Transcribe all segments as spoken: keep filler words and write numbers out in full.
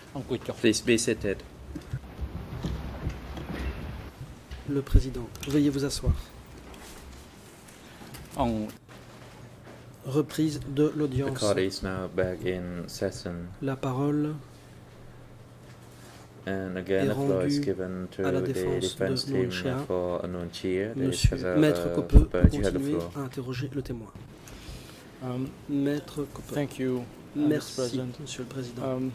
Please be seated. Le président, veuillez vous asseoir. Reprise de The l'audience. court is now back in session, La parole and again est the floor is rendue given to à la the défense defense de team Nunchia. for Nunchia. Monsieur Monsieur Maître Coppeux peut you have the continuer floor. à interroger le témoin. Um, Maître Coppeux. thank you, uh, Mister Merci, President. Monsieur le Président. Um,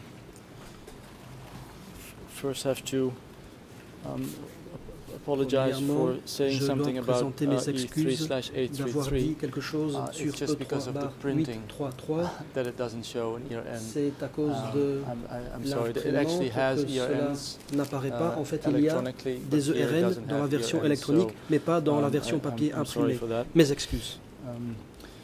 first, have to um, apologize for Premièrement, saying je something dois about présenter mes uh, E three excuses slash eight three d'avoir three dit quelque chose Uh, it's sur just because E of the trois printing huit trois trois. that it doesn't show an E R N. C'est à cause Um, de I'm, I- I'm sorry, it l'imprimante actually has que E R cela Ns n'apparaît pas. uh, En fait, il y a electronically, but des here it E R N doesn't dans la have version E R Ns, électronique, so, mais pas dans la um, version I- papier I'm- I'm sorry imprimée. for that. Mes excuses. Um,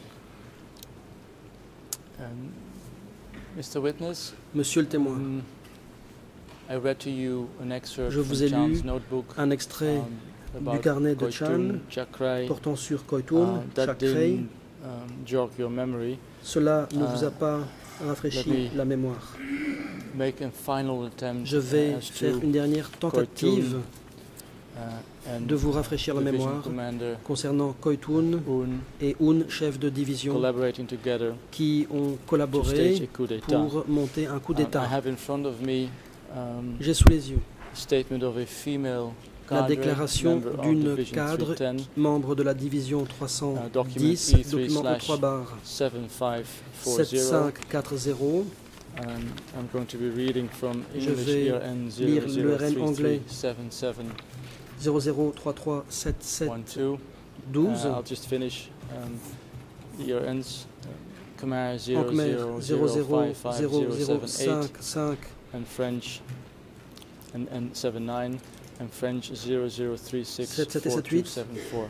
um, Mister Witness, Monsieur le témoin, um, I read to you an excerpt je vous from ai Chan's lu notebook un extrait um, du about carnet de Koitun Chan Chakrai, portant sur Koitun, uh, that Chakray. didn't um, jog your memory. Cela ne Uh, vous a pas let rafraîchi me la mémoire. Make a final attempt Je vais as faire to une dernière tentative uh, and de vous rafraîchir la Division mémoire Commander concernant Koitun Un et Un, chef de division, collaborating together qui ont to collaboré stage a coup d'État. pour monter un coup Um, I d'État. have in front of me um, J'ai sous les yeux statement of a female la cadre, déclaration member of d'une Division cadre, three ten, membre de la division uh, trois cent document dix, E three document E slash trois barre seven five four sept zero. cinq quatre zéro. Um, I'm going to be reading from Je English vais E R N lire zero le zero R N three anglais three seven seven zéro zéro trois trois sept sept one two. douze. Uh, I'll just finish um, E R Ns. Uh, Khmer zero Khmer zero zéro zero zéro five five zéro zero zéro seven eight cinq cinq and French and, and seven nine and French zero zero three six sept sept et four sept two huit. seven four.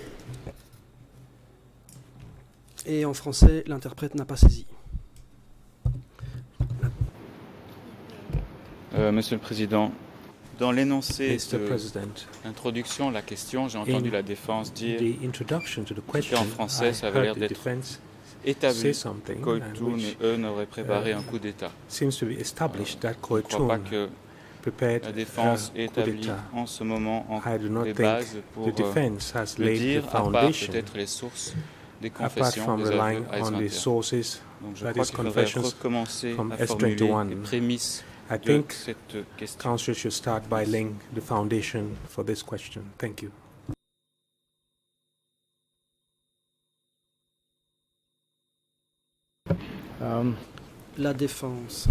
Et en français, l'interprète n'a pas saisi. Euh, Monsieur le Président, dans l'énoncé Mister de President, l'introduction, la question, j'ai entendu in la défense dire the introduction to the question, en français, I ça avait l'air heard the d'être defense établi say something and qu'Oitun which et eux auraient préparé uh, un coup d'État. seems to be established that Je ne crois pas Koitun que prepared la a défense coup établit d'État. en ce moment en I do not les think bases pour the euh, defense has le laid dire, the à part foundation, peut-être les sources des apart confessions from des relying aveux à S on the vingt et un. sources, Donc je that crois is qu'il faudrait confessions recommencer from à S formuler twenty-one. les prémices I de think cette question. Council should start by laying the foundation for this question. Thank you. Um, La défense.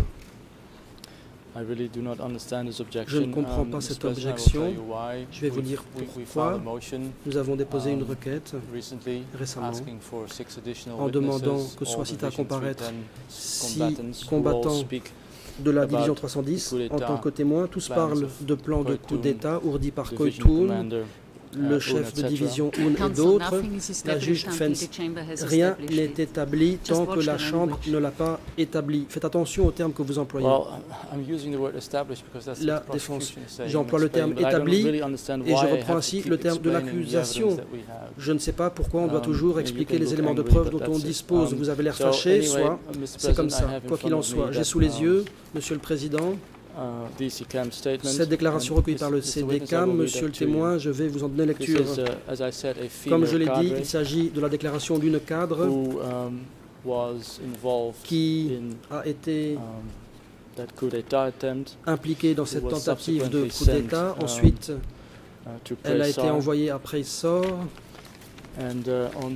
I really do not understand this objection. Je ne comprends Um, pas Mister cette President, I will objection. tell you why. Je vais vous We've- dire we- we pourquoi. filed a motion Nous avons déposé une Um, requête recently récemment asking for six additional en demandant witnesses, que all soit cité à Division comparaître three ten six combatants who all combattants speak de la about division trois cent dix coup d'État, en tant que témoins. Tous plans parlent of de plans de coup Koitun, d'État ourdis par Division Koitun, Commander, le uh, chef Un, de et cetera. division Un et Counsel, d'autres. nothing is La juge established until Fens, the chamber has rien established n'est it. établi tant Just que watch la the Chambre language. ne l'a pas établi. Faites attention aux termes que vous employez. Well, I'm using the word established because that's La what the défense. prosecution is saying. J'emploie le terme Explain, but I don't établi really understand et je why I reprends have ainsi to le keep terme de explaining the l'accusation. evidence that we have. Je ne sais pas pourquoi on doit Um, toujours you expliquer can les look éléments de angry, preuve but dont on that's it. dispose. Um, Vous avez l'air so fâché, anyway, soit Mister c'est comme President, I ça. have in Quoi qu'il front en of me soit, j'ai that, sous les um, yeux, Monsieur le Président, uh, D C CAM statement. cette déclaration And recueillie par le Mister Witness, I C D C A M. will read Monsieur le that to you. témoin, je vais vous en donner This lecture. is, uh, as I said, a Comme female je l'ai dit, cadre il s'agit de la déclaration d'une cadre who um, was involved qui in a été um, that coup d'État attempt impliquée dans cette was tentative de subsequently coup sent, d'État. um, Ensuite, uh, to elle a été Pressar. envoyée à Pressor. And uh, on,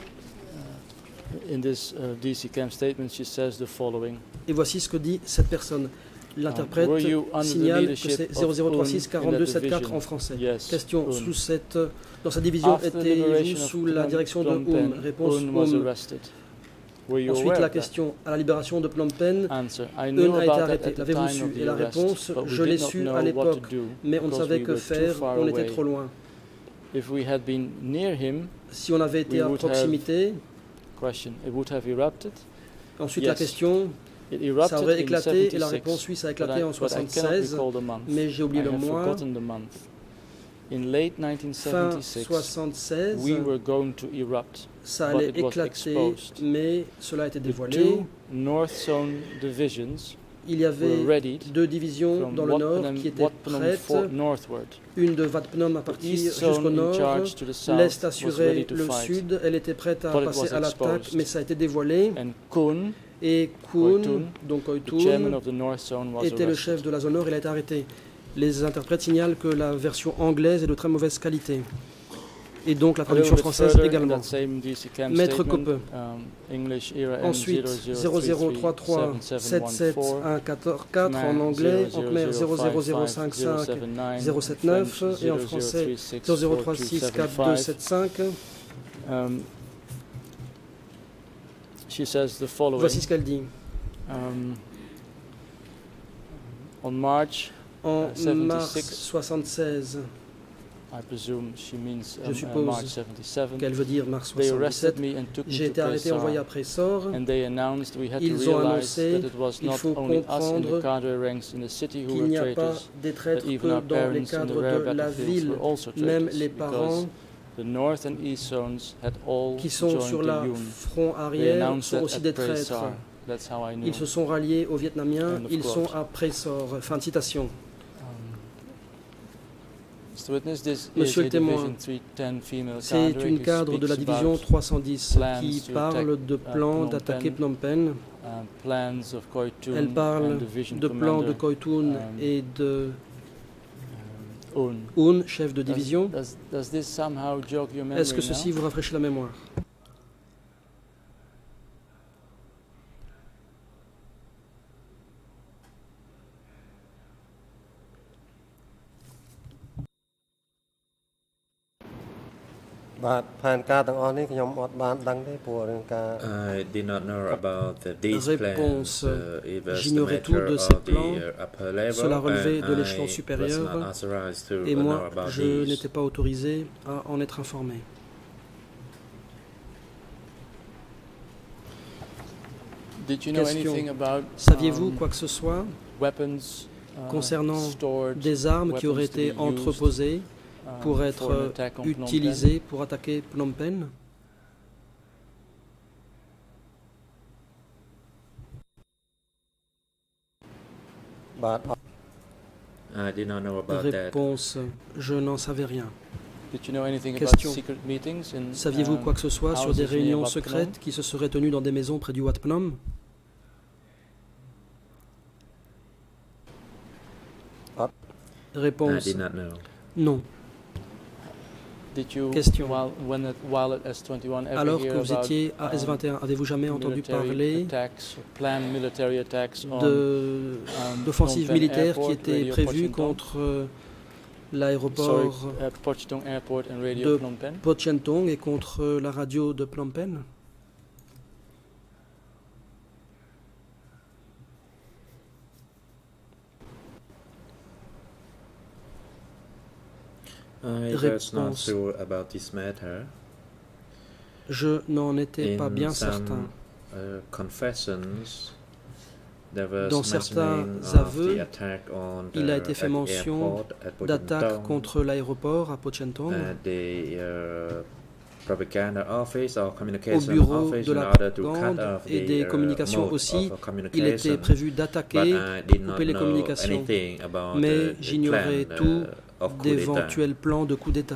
uh, in this uh, D C CAM statement, she says the following. Et voici ce que dit cette personne. L'interprète Um, were you under the signale que leadership c'est of zéro zéro trois six Un quarante-deux in that soixante-quatre division? en français. Yes, Question, Un. sous cette, dans cette division, After the étiez-vous liberation of sous la Phnom- direction de Phnom Penh, Um? Réponse Un was Um. arrested. Were you Ensuite, aware la of that? question, à la libération de Phnom Penh, Answer. I Un knew a été about that arrêté. at the L'avez-vous time su? of Et the la arrest, réponse, but we je did l'ai not su know à what to l'époque, do mais on ne because savait we que were too faire, far on était away. trop loin. If we had been near him, Si on avait été We à would proximité, question, it would have erupted. ensuite la Yes. question, It erupted ça aurait in éclaté, et la seventy-six, réponse, oui, ça a but éclaté I- en but I cannot soixante-seize, recall the month. mais j'ai oublié I le have mois. forgotten the month. In late nineteen Fin seventy-six, soixante-seize, we were going to erupt. ça but allait it was éclater, exposed. mais cela a été The dévoilé. two North Zone divisions il y avait were readied deux divisions from dans le nord Wat qui Phnom, étaient Wat Phnom prêtes, Fort northward. une de Wat Phnom à The partir east jusqu'au zone in nord, charge to the south l'est was assurait ready to le fight. sud, elle était prête à But it passer was à l'attaque, exposed. mais ça a été dévoilé, And Kun, et Koitun, Kun, donc the chairman Koitun, of the north zone, was était le arrested. chef de la zone nord, il a été arrêté. Les interprètes signalent que la version anglaise est de très mauvaise qualité, et donc la A little traduction bit française further in également. that same D C camp Maître statement, Coppe. um, English era N Ensuite, zéro zéro zéro trois trois sept sept un quatre quatre en anglais, en khmer zéro zéro zéro cinq cinq zéro sept neuf et en français zéro zéro trois six quatre deux sept cinq. Um, she says the following. Voici ce qu'elle dit. Um, on March, En Uh, mars soixante-seize, soixante-seize, I presume she means Je um, uh, suppose March seventy-seven. qu'elle veut dire mars They soixante-dix-sept, arrested me and took me j'ai to été arrêté et envoyé à Pressar, Pressor. and they announced we had to Ils ont realize annoncé, that it was il not faut only us in comprendre the cadre ranks in the city who qu'il were n'y a pas traitors, des but traîtres even que our dans les parents in the cadres rare de la battlefields ville, were also même traitors, les because parents the north and east zones had all qui sont joined sur the la Yun. front They arrière announced sont that aussi at des traîtres. Pressar. That's how I knew. Ils se sont ralliés aux Vietnamiens, End of ils sont quote. à Pressor. Fin de citation. Mister Witness, this Monsieur is le a témoin, Division three ten female C'est cadre une who cadre de la speaks division about, trois cent dix plans qui to parle attack, de uh, plans Phnom d'attaquer Penh. Phnom Penh. uh, plans of Koitun Elle and parle Division de plans de Commander, Koitun um, et de um, Un. Un, chef de Does- division. Does, does this somehow jog your memory Est-ce que ceci now? vous rafraîchit la mémoire? បាទផែនការទាំងអស់នេះខ្ញុំអត់បានដឹងទេព្រោះរឿងការ I did not know about the, these Réponse. plans. Uh, it was the J'ignorais matter tout de ces of the plans. uh, upper level, Cela relevait and de l'échelon I supérieur. was not authorized to Et know moi, about je these. n'étais pas autorisé à en être informé. Did you know Question. anything about Saviez-vous um, quoi que ce soit weapons uh, concernant stored, des armes qui auraient weapons to été be used, entreposées um, pour for être an attack on Phnom Penh? utilisées pour attaquer Phnom Penh? បាទអត់ I did not know about that. Réponse. Je n'en savais rien. Did you know anything Question. about secret meetings in, Saviez-vous um, quoi que ce soit sur houses des near réunions Wat Phnom? secrètes qui se seraient tenues dans des maisons près du Wat Phnom? Hop. I Réponse. did not know. Non. Did you, Question. while, when at, while at S twenty-one, ever Alors hear que vous about, étiez à S um, vingt et un, avez-vous jamais entendu military parler attacks, or planned military attacks on, de- um, d'offensives Phnom Penh militaires qui Airport, étaient Radio prévues Pochentong? contre euh, Sorry, l'aéroport uh, Pochentong Airport and Radio de Phnom Penh? Pochentong et contre la radio de Phnom Penh? I was Réponse. not sure about this matter. Je n'en étais pas In bien some, certain. uh, confessions, there was Dans certains mentioning of aveux, the attack on il a the été fait at mention airport at D'attaques Pochentong, contre l'aéroport à Pochentong, and the uh, propaganda office or au communication bureau office de in la order to cut propagande off et the des uh, communications mode aussi. of Il était communication. prévu But d'attaquer, I did not couper les know communications, anything about mais the- the j'ignorais plan, tout uh, of coup d'État. d'éventuels plans de coup d'État.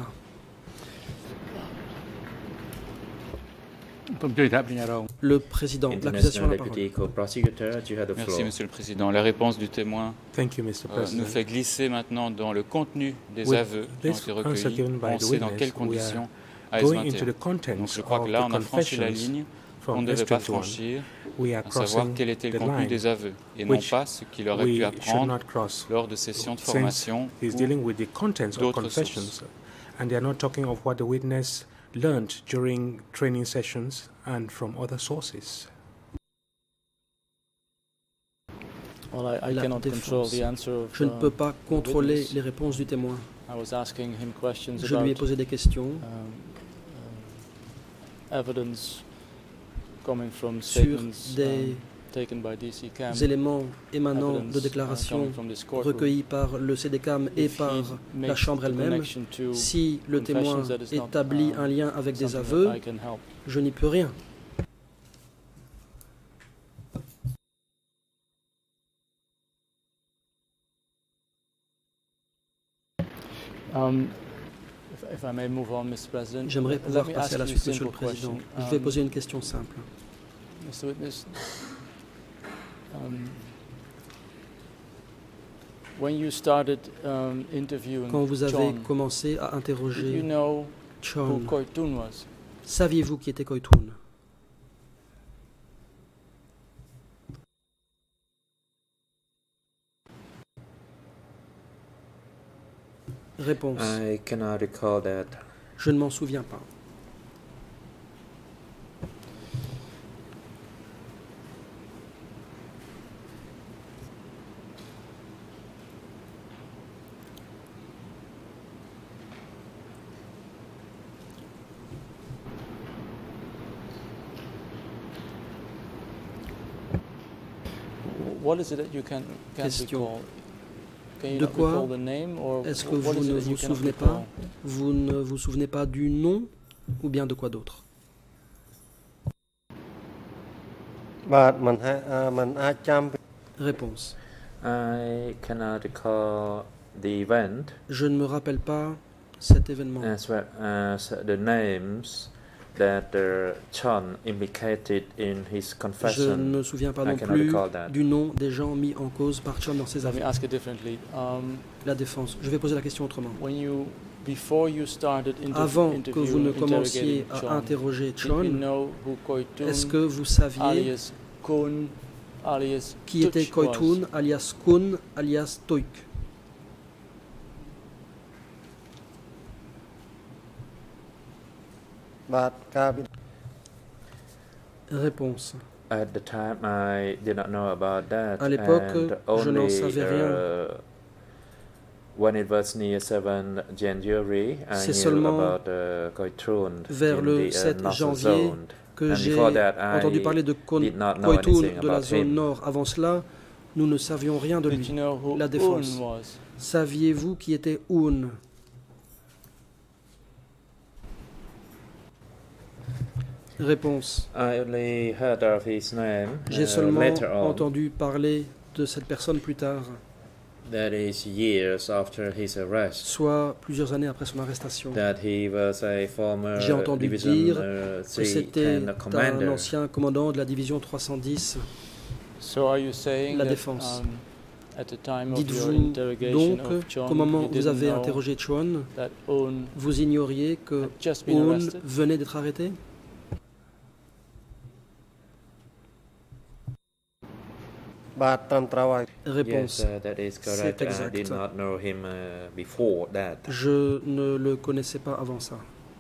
ผมช่วยทับเนี่ยเรา Le président, l'accusation International à la parole. Deputy Co-Prosecutor, you have the Merci, floor. Monsieur le Président. La réponse du témoin Thank you, Mister euh, President. nous fait glisser maintenant dans le contenu des With aveux qui ont this été answer recueillis. given by On the sait dans witness, quelles we are conditions à S Going vingt et into un. the contents Donc je crois of que là, the on a franchi la confessions ligne qu'on from ne S devait pas twenty-one, franchir, we are à savoir crossing quel était le the contenu line, des aveux, et non which pas ce qu'il aurait we pu should apprendre not cross. lors de sessions de Since formation he's ou dealing with the contents of d'autres confessions, sources. and they are not talking of what the witness learned during training sessions and from other sources. Well, I, I La cannot control défense. the answer of, Je ne uh, peux pas contrôler witness. les réponses du témoin. I was asking him questions Je about lui ai posé des questions um, uh, evidence coming from sur statements des um, taken by D C CAM, éléments émanant evidence, de uh, déclarations coming from this courtroom. recueillis par le C D C A M et If he par la makes Chambre the elle-même. connection to Si le témoin confessions, that is not, établit um, un lien avec des something aveux, that I can help. je n'y peux rien. Um, if, if I may move on, Mister President. J'aimerais pouvoir passer à la suite, Monsieur le Président. Je vais poser une question simple. Mister Witness, um, when you started, um, interviewing Quand vous avez John, commencé à interroger you know John, who Koytun was? saviez-vous qui était Koytun? Réponse. I cannot recall that. Je ne m'en souviens pas. What is it that you can, can't Question. recall? Can you De not quoi recall the name, or est-ce que what vous is it ne that you vous cannot souvenez recall? pas? Vous ne vous souvenez pas du nom ou bien de quoi d'autre? បាទមិនហាអឺមិនអាចចាំ Réponse. I cannot recall the event Je ne me rappelle pas cet événement. as well as the names that uh, John implicated in his Je confession. ne me souviens pas I non cannot plus recall that. du nom des gens mis en cause par Chon dans ses Let me affaires. ask it differently. Um, La défense. Je vais poser la question autrement. when you, before you started interv Avant que interviewing, vous ne commenciez interrogating à John, interroger did you Chon, know who Koytun, est-ce que vous saviez alias Kun, alias qui était Tuch Koytun, was? alias Kun, alias Toik? បាទការ Réponse. At the time, I did not know about that. À l'époque, and je n'en only, savais rien. uh, when it was near seventh January, I C'est knew seulement about uh, Koytun vers in le the uh, sept north janvier zone. que And j'ai before that, I entendu parler de Kon- did not know Koytun anything de la about zone him. nord. Avant cela, nous ne savions rien de Did lui. you know who La défense. Un was? Saviez-vous qui était Un? Réponse. I only heard of his name J'ai uh, seulement later on. entendu parler de cette personne plus tard, That is years after his arrest. soit plusieurs années après son arrestation. That he was a former J'ai entendu division dire uh, que c'était three ten un commander. ancien commandant de la division trois cent dix. So are you saying La that, défense. um, at the time of your Dites-vous interrogation donc of John, qu'au moment you où vous didn't avez know interrogé Chon, that Un vous ignoriez que had just been Un arrested? venait d'être arrêté? បាទត្រឹមត្រូវហើយ Réponse. Yes, uh, that is correct. C'est I exact. did not know him uh, before that. Je ne le connaissais pas avant ça.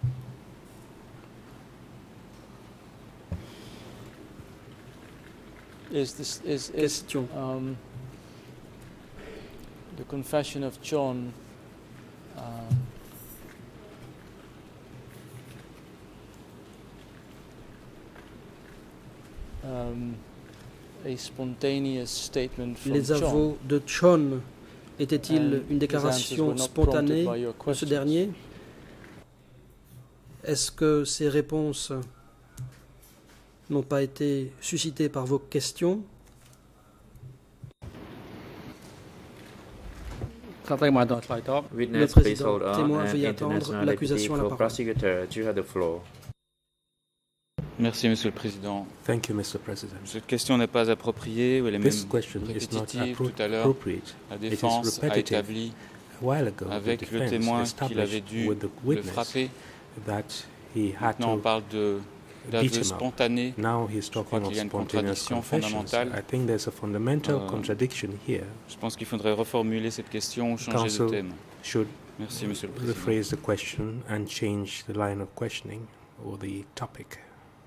Is this is, is Question. um, the confession of John um, um, a spontaneous statement from Les John? aveux de Chon étaient-ils And une his answers were déclaration not spontanée prompted by your de ce questions. dernier? Est-ce que ces réponses n'ont pas été suscitées par vos questions? Le Witness, please président, hold on. témoin, And veuillez attendre. International L'accusation a la Deputy parole. Prosecutor, you have the floor. Merci, Monsieur le Président. Thank you, Mister President. Cette question n'est pas appropriée, ou elle est même This question is not répétitive. appro- Tout à l'heure, appropriate. la It is défense a repetitive. établi A while ago, the avec le defense témoin qu'il avait established dû with the le witness frapper. that he had Maintenant, on to parle de- beat d'aveu him up. spontané. Now he's crois talking qu'il of y a une spontaneous contradiction confessions. fondamentale. I think there's a fundamental Euh, contradiction here. Je pense qu'il faudrait reformuler cette question ou changer de Counsel thème. should Merci, Monsieur le Président. rephrase the question and change the line of questioning or the topic.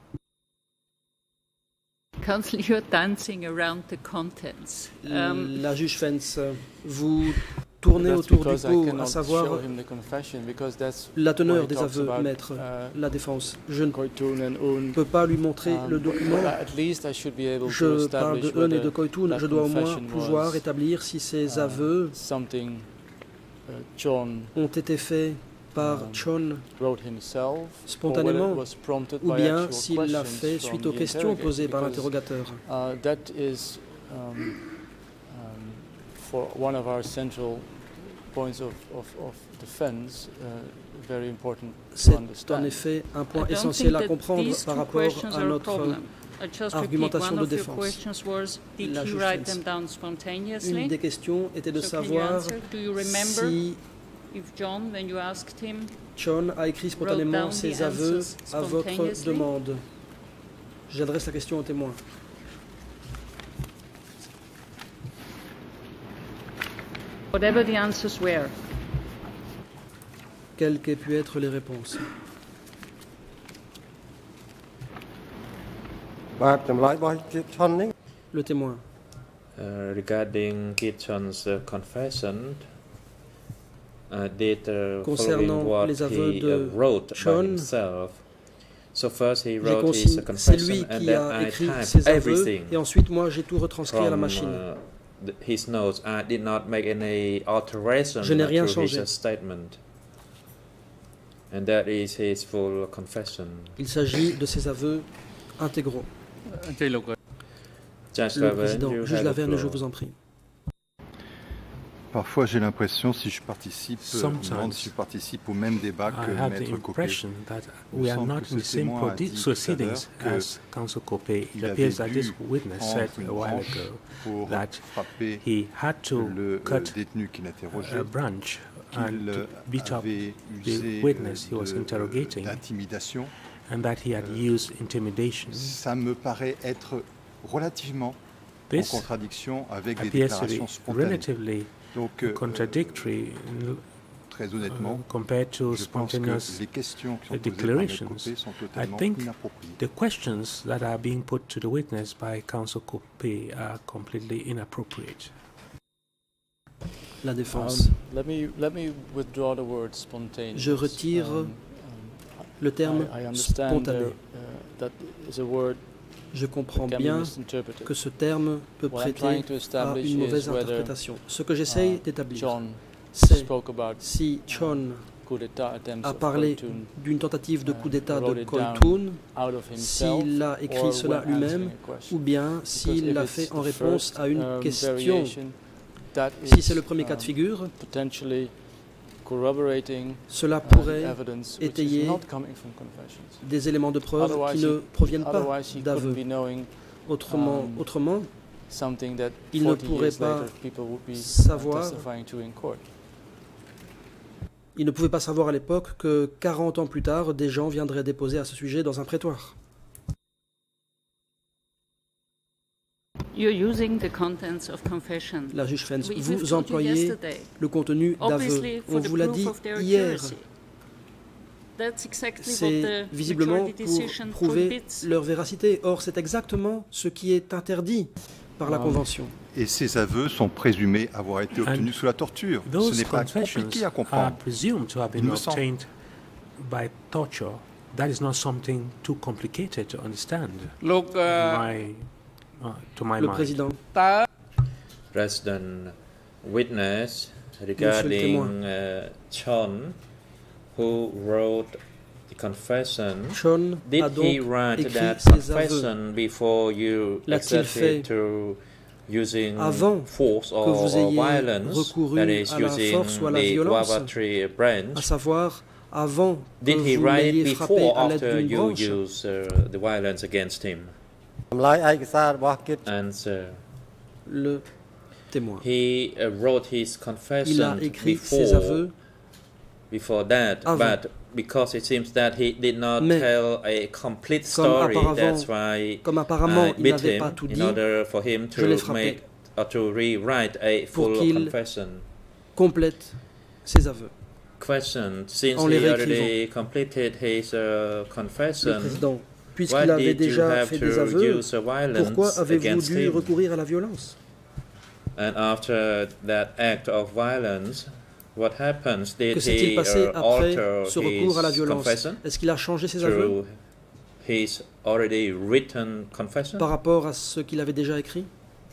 Counsel, you're dancing around the contents. Um, La juge Fens, vous tournez That's autour du because I pot, cannot à savoir show him the confession, because that's la teneur what he des talks aveux, about, maître, uh, la défense. Je ne Koytun and Un. peux pas lui montrer Um, le document. but at least I should be able to Je parle establish de Un et de whether Koytun. that Je dois au moins confession pouvoir was, établir si ces uh, aveux something uh, John ont été faits par Um, Chon wrote himself, spontanément, or whether it was prompted ou by bien actual s'il l'a questions fait from suite aux the questions interrogator, posées par because, l'interrogateur. uh, that is um, um, for one of our central points of, of, of defense uh, very important to C'est understand. en effet un point essentiel à comprendre par rapport à notre argumentation de défense. La juge Fens. Une des questions était de savoir si John a écrit spontanément ses aveux à votre demande. J'adresse la question aux témoins. Whatever the answers were. Quelles qu'aient pu être les réponses. Le témoin. Uh, regarding Kit Chon's uh, confession, uh, did uh, concernant what les aveux he, de uh, wrote Chon, by himself. So first he wrote his c'est confession lui and qui then a I écrit typed ses aveux everything et ensuite moi j'ai tout retranscrit from, à la machine. Uh, the, his notes. I did not make any alteration Je n'ai rien to changé. his uh, statement. And that is his full confession. Il s'agit de ses aveux intégraux. Judge Le président, you juge have the Laverne, je floor. vous en prie. Parfois, j'ai l'impression, si je participe, euh, Sometimes demande si je participe au même débat que I have the Maître Copé. impression that Il me we are semble not que in the ce same témoin a dit tout à proceedings l'heure as Counsel Copé. It il appears avait that dû this witness said prendre une a while branche ago pour that frapper he had to le euh, cut détenu qu'il interrogeait, a branch and qu'il to euh, beat up avait the usé witness he euh, was de- interrogating d'intimidation. and that he had Euh, used intimidation. Ça me paraît être relativement en This contradiction avec des appears to be déclarations spontanées. relatively Donc, euh, contradictory très uh, honnêtement, compared to je pense que spontaneous les questions qui sont uh, posées par Maître declarations. Copé sont I totalement think inappropriées. the questions that are being put to the witness by Counsel Copé are completely inappropriate. La défense. Um, let me let me withdraw the word spontaneous. Je retire Um, um, le terme I, I understand spontané. there, uh, that is a word Je comprends that can be bien misinterpreted. que ce terme peut What I'm prêter trying to à establish une mauvaise is whether, interprétation. Ce que j'essaye uh, d'établir, John c'est spoke about si Chon coup d'État attempts a of parlé Khartoum d'une tentative de uh, coup d'État wrote de it down Khartoum, out of himself, s'il a écrit or cela when answering lui-même, a question. ou bien Because s'il if l'a it's fait en the réponse first, à une um, question. variation, that Si is, c'est le premier cas de um, figure, potentially corroborating cela uh, pourrait evidence which is étayer not coming from confessions. des éléments de preuve Otherwise qui ne he- proviennent pas Otherwise, he couldn't d'aveux. be knowing Autrement, um, autrement, something that il ne forty pourrait years pas later people would be uh, savoir- testifying to in court. il ne pouvait pas savoir à l'époque que quarante ans plus tard, des gens viendraient déposer à ce sujet dans un prétoire. You're using the contents of confession. La juge Fens, We- we've vous told you employez yesterday. le contenu d'aveux. Obviously, On for the vous l'a proof dit of their hier. accuracy. That's exactly what C'est the visiblement majority pour decision prouver prohibits. leur véracité. Or, c'est exactement ce qui est interdit par la Ah. Convention. Et ces aveux sont présumés avoir été obtenus sous la torture. Ce Those n'est pas confessions compliqué à are comprendre. presumed to have Il been me semble. obtained by torture. That is not something too complicated to understand. Look, uh, my, uh, to my Le mind. président, President witness témoin. regarding uh, Chon, who wrote the confession. Chon Did a donc he write écrit that ses aveux. confession before you L'a-t-il fait accepted to using avant force or, que vous or ayez violence, recouru that is à la using force ou à la the violence, guava tree à branch? savoir avant que Did he vous write l'ayez it frappé before à l'aide after d'une you branche. use uh, the violence against him? តម្លៃឯកសាររបស់គិត Answer. Le témoin. He uh, wrote his Il a confession écrit ses before aveux, before that, Avant. but because it seems that he did not Mais, tell a complete comme story, apparemment- that's why comme apparemment I il beat n'avait him pas tout in dit, order for him je l'ai to frappé make or to rewrite a pour full qu'il confession. complète ses aveux. Question: Since En les he already réécrivant. completed his uh, Le confession, président, why puisqu'il avait did you déjà have fait des to aveux, use uh, pourquoi violence avez-vous against dû him? recourir à la violence? And after that act of violence, what happens? Did Que s'est-il he passé uh, après alter ce recours à la his violence? confession Est-ce qu'il a changé ses aveux through his already written confession? par rapport à ce qu'il avait déjà écrit?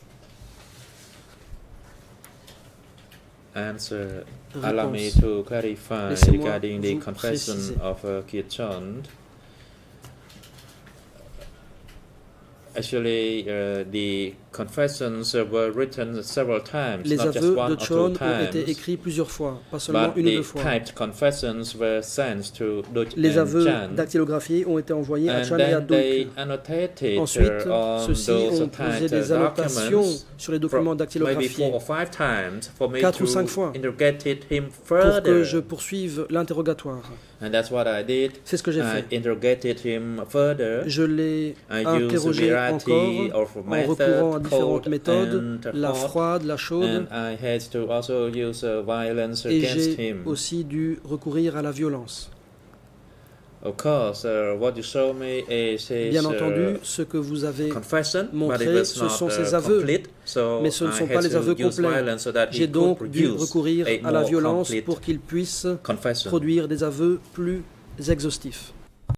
Answer. Allow me Réponse. to clarify Laissez-moi regarding the vous confession préciser. of uh, Kit Chon. Actually, uh, the confessions were written several times, Les not just aveux one de or two Chon ont times, été écrits plusieurs fois, pas seulement but une ou deux the fois. typed confessions were sent to Duch Les and aveux Chan, dactylographiés ont été envoyés à and Chan et à then they Duc. annotated Ensuite, uh, on ceux-ci those ont posé typed des uh, annotations documents sur les documents for maybe dactylographiés four or five times for me quatre ou cinq to fois interrogate him pour que further. je poursuive l'interrogatoire. And that's what I did. C'est ce que j'ai I fait. interrogated him further. Je l'ai I used interrogé a variety encore of en methods, recourant à différentes cold méthodes, and la hot, froide, la chaude, and I had to also use uh, violence et against j'ai him. aussi dû recourir à la violence. Of course, uh, what you show me is his Bien uh, entendu, ce que vous avez confession, but it montré, was ce not, sont uh, ses aveux, complete, so mais ce ne I sont had pas les to aveux use complets. violence so that he J'ai donc could dû produce recourir a à la more violence complete pour qu'il puisse confession. produire des aveux plus exhaustifs.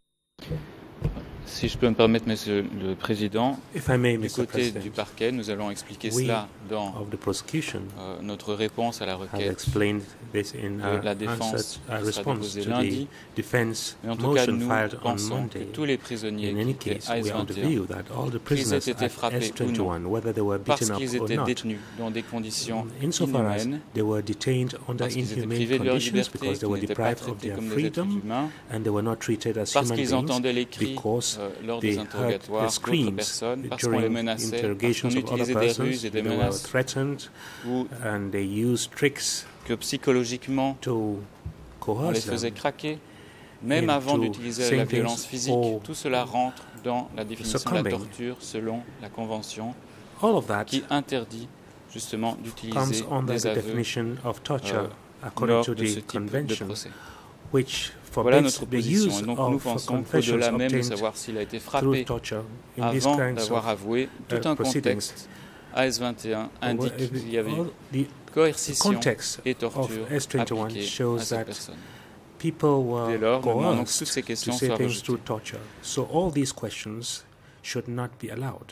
Si je peux me permettre, Monsieur le Président, If I may, du Mister côté President, du parquet, nous allons expliquer we cela dans of the prosecution euh, notre réponse à la have requête explained this in de our la answer, défense our qui sera response déposée to lundi. the defense Mais en tout cas, motion nous filed on pensons que Monday. tous les prisonniers In any qui étaient case, à we S are of the vingt et un, view that all the qu'ils aient prisoners été at frappés S ou non, twenty-one, whether they were parce beaten qu'ils up or étaient not, détenus dans des conditions insofar as inhumaines, they were detained under parce qu'ils étaient inhumane privés de leur conditions liberté, because they qu'ils were n'étaient pas deprived of traités their comme des êtres freedom humains, and they were not treated as parce human qu'ils beings entendaient les cris because euh, lors they des heard interrogatoires the d'autres screams personnes, parce qu'on les during menaçait, parce interrogations qu'on of other utilisait des persons. ruses et des They were menaces, threatened ou and they used tricks que psychologiquement to on les coerce faisait them. craquer, même into avant d'utiliser la saying violence things physique. or Tout cela rentre dans la définition de la succumbing. torture selon la Convention All of that qui interdit justement comes d'utiliser under des the aveux definition of torture euh, according lors to de ce the type de convention, procès. which Voilà forbids notre the position. use Et donc nous of pensons confessions qu'au-delà même de obtained savoir s'il a été through frappé torture in these avant kinds d'avoir of avoué, tout uh, un proceedings. contexte A S vingt et un indique Well, qu'il y avait all the coercition context et of torture S twenty-one appliquée à shows cette that personne. people Dès were lors, nous demandons que toutes coerced ces to questions say soient things rejetées. through torture. So all these questions should not be allowed.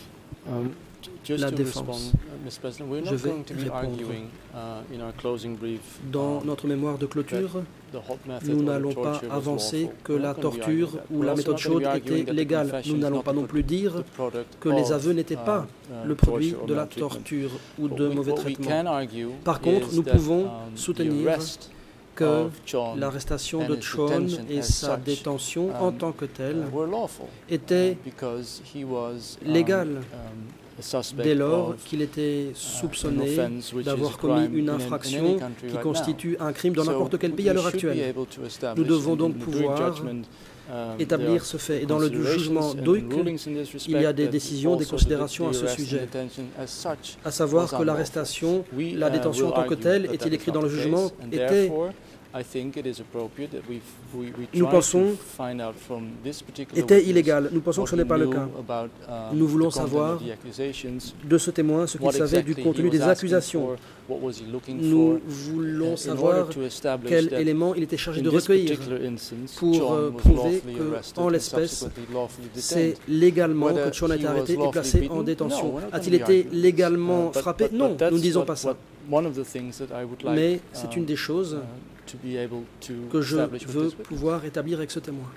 Um, just La to défense. respond, uh, Mister President, we're Je not vais going to be répondre. arguing uh, in our closing brief. Dans um, notre mémoire de clôture, the hot method nous or the n'allons pas torture was avancer lawful. que We're la not gonna be torture arguing that. ou We're la also méthode not gonna chaude be arguing était that the légale. confession Nous is n'allons not pas non the plus dire product que les of, aveux n'étaient pas uh, le torture produit or de la maltreatment. torture ou What de we- mauvais what we traitements. can argue Par contre, is nous that, pouvons um, the soutenir arrest que of John l'arrestation and de his Chon detention et as sa such, détention um, en tant que telle uh, were lawful, étaient uh, because he was, um, légales um, a suspect dès lors of, qu'il était uh, an soupçonné offense which is d'avoir a commis crime une in an- in infraction any country qui right constitue un crime dans now. n'importe So quel pays à we l'heure should be actuelle. able to establish Nous devons in- donc in the pouvoir Duke judgment, um, établir there are ce fait. Et dans le considerations jugement and Duke, rulings in this il y a respect des that décisions, des also considérations à the ce arrest and sujet, detention as such à savoir was que unlawful. l'arrestation, We, la uh, détention en will tant que argue telle, that est-il that écrit is dans not le the jugement, case, and était, therefore, I think it is appropriate that we we we nous try pensons, to find out from this particular était witness illégal. Nous pensons que ce what n'est pas he le knew cas. about, um, Nous voulons the content savoir of the accusations, de ce témoin ce qu'il what savait du exactly he contenu was des asking accusations. for, what was he looking Nous for, voulons in savoir order to establish quels that éléments il était chargé in de this recueillir particular instance, pour John euh, was prouver lawfully que, arrested en and l'espèce, subsequently lawfully c'est detained. légalement Whether que Chon a été he was arrêté et lawfully placé beaten? en détention. No, we're not A-t-il gonna be été arguing this. légalement Uh, but- frappé? but- but Non, that's nous ne disons what- pas ça. what- one of the things that I would like, Mais c'est um, une des choses uh, to be able to que je establish with veux this witness. pouvoir établir avec ce témoin.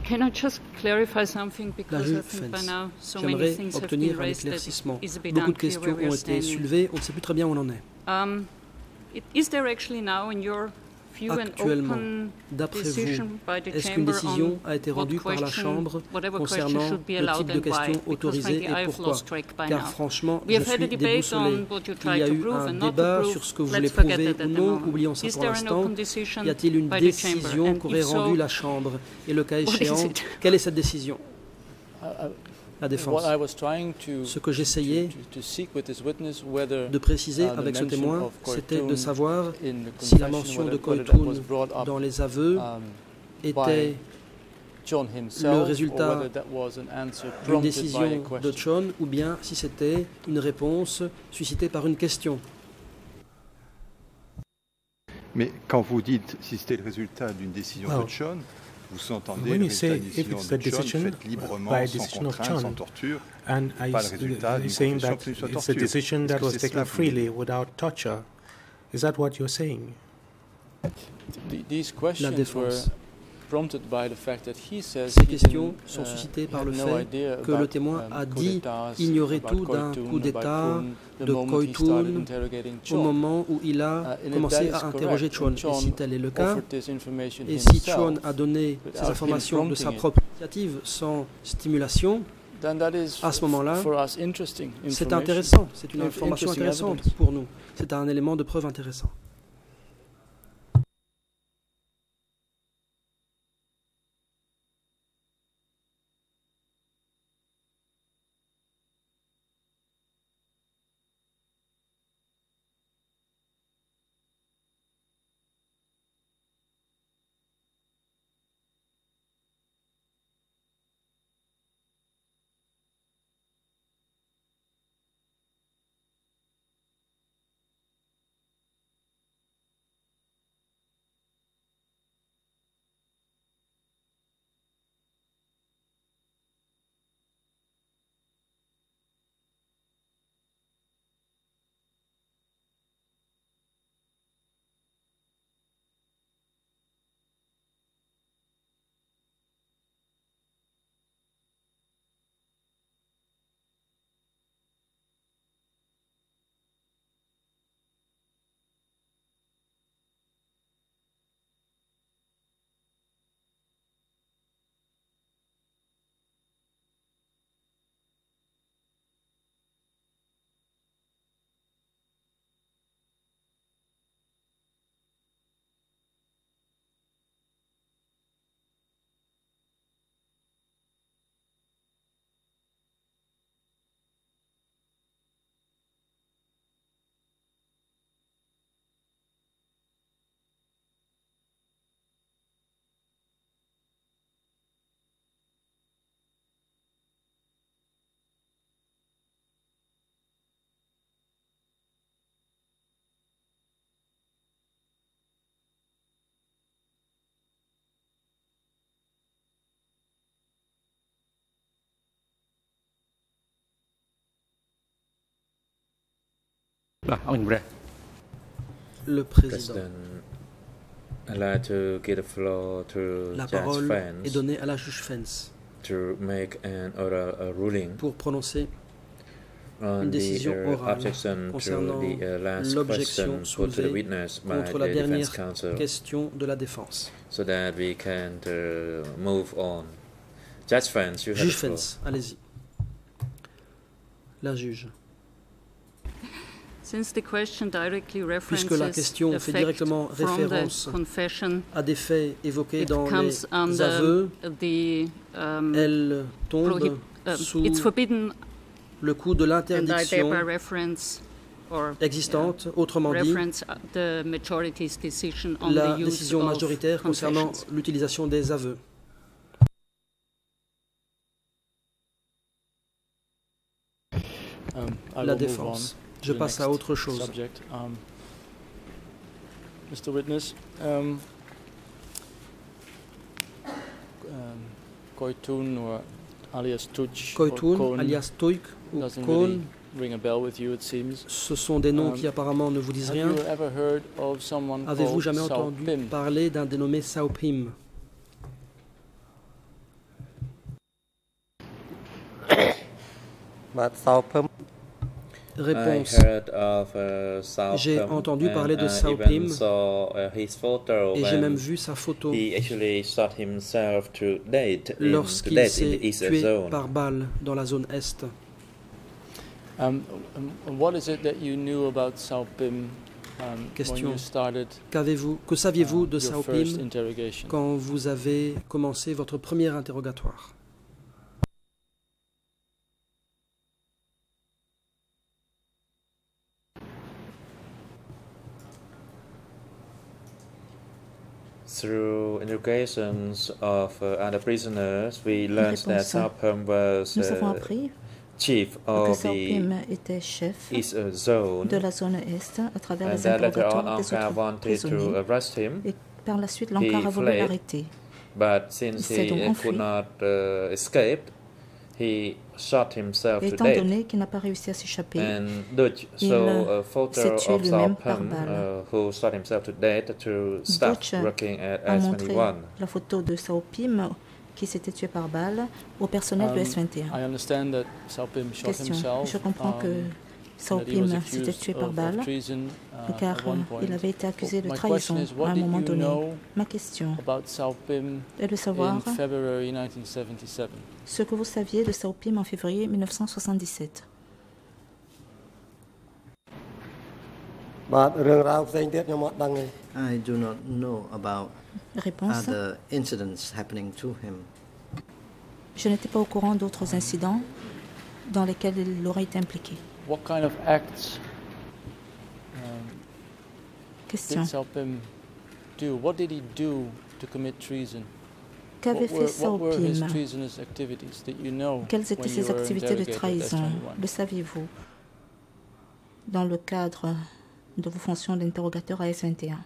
Can I just clarify something, because I think by now so many things have been raised that it's a bit unclear where we're standing. On ne sait plus très bien où on en est. Um, it, is there actually now, in your view, an open decision by the chamber on what question, whatever question should be allowed and why? Because frankly, I've lost track by now. We have had a debate on what you try to prove and not to prove. Let's forget that at the moment. Is there an open decision by the chamber? And if so, what is it? Quelle est cette décision? La défense. Ce que j'essayais de préciser avec ce témoin, c'était de savoir si la mention de Koitoun dans les aveux était le résultat d'une décision de John ou bien si c'était une réponse suscitée par une question. Mais quand vous dites si c'était le résultat d'une décision wow. de John, vous entendez When le you say résultat if it's the decision faite librement, by a sans decision of contrainte, sans John, torture, and I pas le résultat d'une saying confession that que ce soit it's a torture. decision that was taken freely vous... without torture, is that what you're saying? These questions were prompted by the fact that he says Ces questions sont suscitées par le fait que le témoin a dit ignorer tout d'un coup d'État de Koitoun au moment où il a commencé à interroger Chon. Et si tel est le cas, et si Chon a donné ces informations de sa propre initiative sans stimulation, à ce moment-là, c'est intéressant, c'est une information intéressante pour nous. C'est un élément de preuve intéressant. Le président. La parole est donnée à la juge Fence pour prononcer une décision orale concernant l'objection soulevée contre la dernière question de la défense. Juge Fence, allez-y. La juge. Puisque la question fait directement référence à des faits évoqués dans les aveux, elle tombe sous le coup de l'interdiction existante, autrement dit, la décision majoritaire concernant l'utilisation des aveux. La défense. Je passe à autre chose. Um, Mister Witness, um, um, Koitoun or alias Tuj, Koitoun, alias Tuik ou Kohn, ring a bell with you, it seems. Ce sont des noms um, qui apparemment ne vous disent rien. Avez-vous jamais entendu parler d'un dénommé Sao Pim? Réponse. Uh, J'ai entendu parler de Sao Pim et j'ai même vu sa photo lorsqu'il s'est tué par balle dans la zone Est. Um, um, what is it that you knew about Sao Pim um, Question. when you started, Qu'avez-vous, que saviez-vous de uh, Sao your first Pim interrogation? quand vous avez commencé votre premier interrogatoire? Through interrogations of uh, other prisoners, we learned that Sao Pim was Nous avons uh, appris chief que of Sao the Pim était chef East uh, Zone, de la zone Est à travers and les that later on interrogatoires des Ankara autres wanted prisonniers. to arrest him, Et par la suite, l'Ankara a voulu fled. l'arrêter. but since Il s'est he donc uh, enfui. could not uh, escape, he shot himself Et to étant death. donné qu'il n'a pas réussi à s'échapper, And Dutch il saw a photo s'est tué of Sao lui-même par Pim balle. uh, who shot himself to death through staff Dutch working at a S montré twenty-one. la photo de Sao Pim qui s'était tué par balle au personnel Um, de S vingt et un. I understand that Sao Pim shot Question. himself, Je comprends que um, Sao that he was Pim accused s'était tué par of- balle of treason, uh, car at one point. il avait été accusé de My trahison question is, à what un did moment you donné. know Ma question about Sao Pim est de savoir in February nineteen seventy-seven? ce que vous saviez de Sao Pim en février mille neuf cent soixante-dix-sept. បាទរឿងរ៉ាវផ្សេងទៀតខ្ញុំអត់ដឹងទេ I do not know about Réponse. other incidents happening to him. Je n'étais pas au courant d'autres incidents dans lesquels il aurait été impliqué. What kind of acts um, Question. did Sao Pim do? What did he do to commit treason? Qu'avait What were, fait Sao what were his Pim? treasonous activities that you know Quelles étaient when you ses were activités de interrogated at S trahison? twenty-one? Le saviez-vous dans le cadre de vos fonctions d'interrogateur à S vingt et un?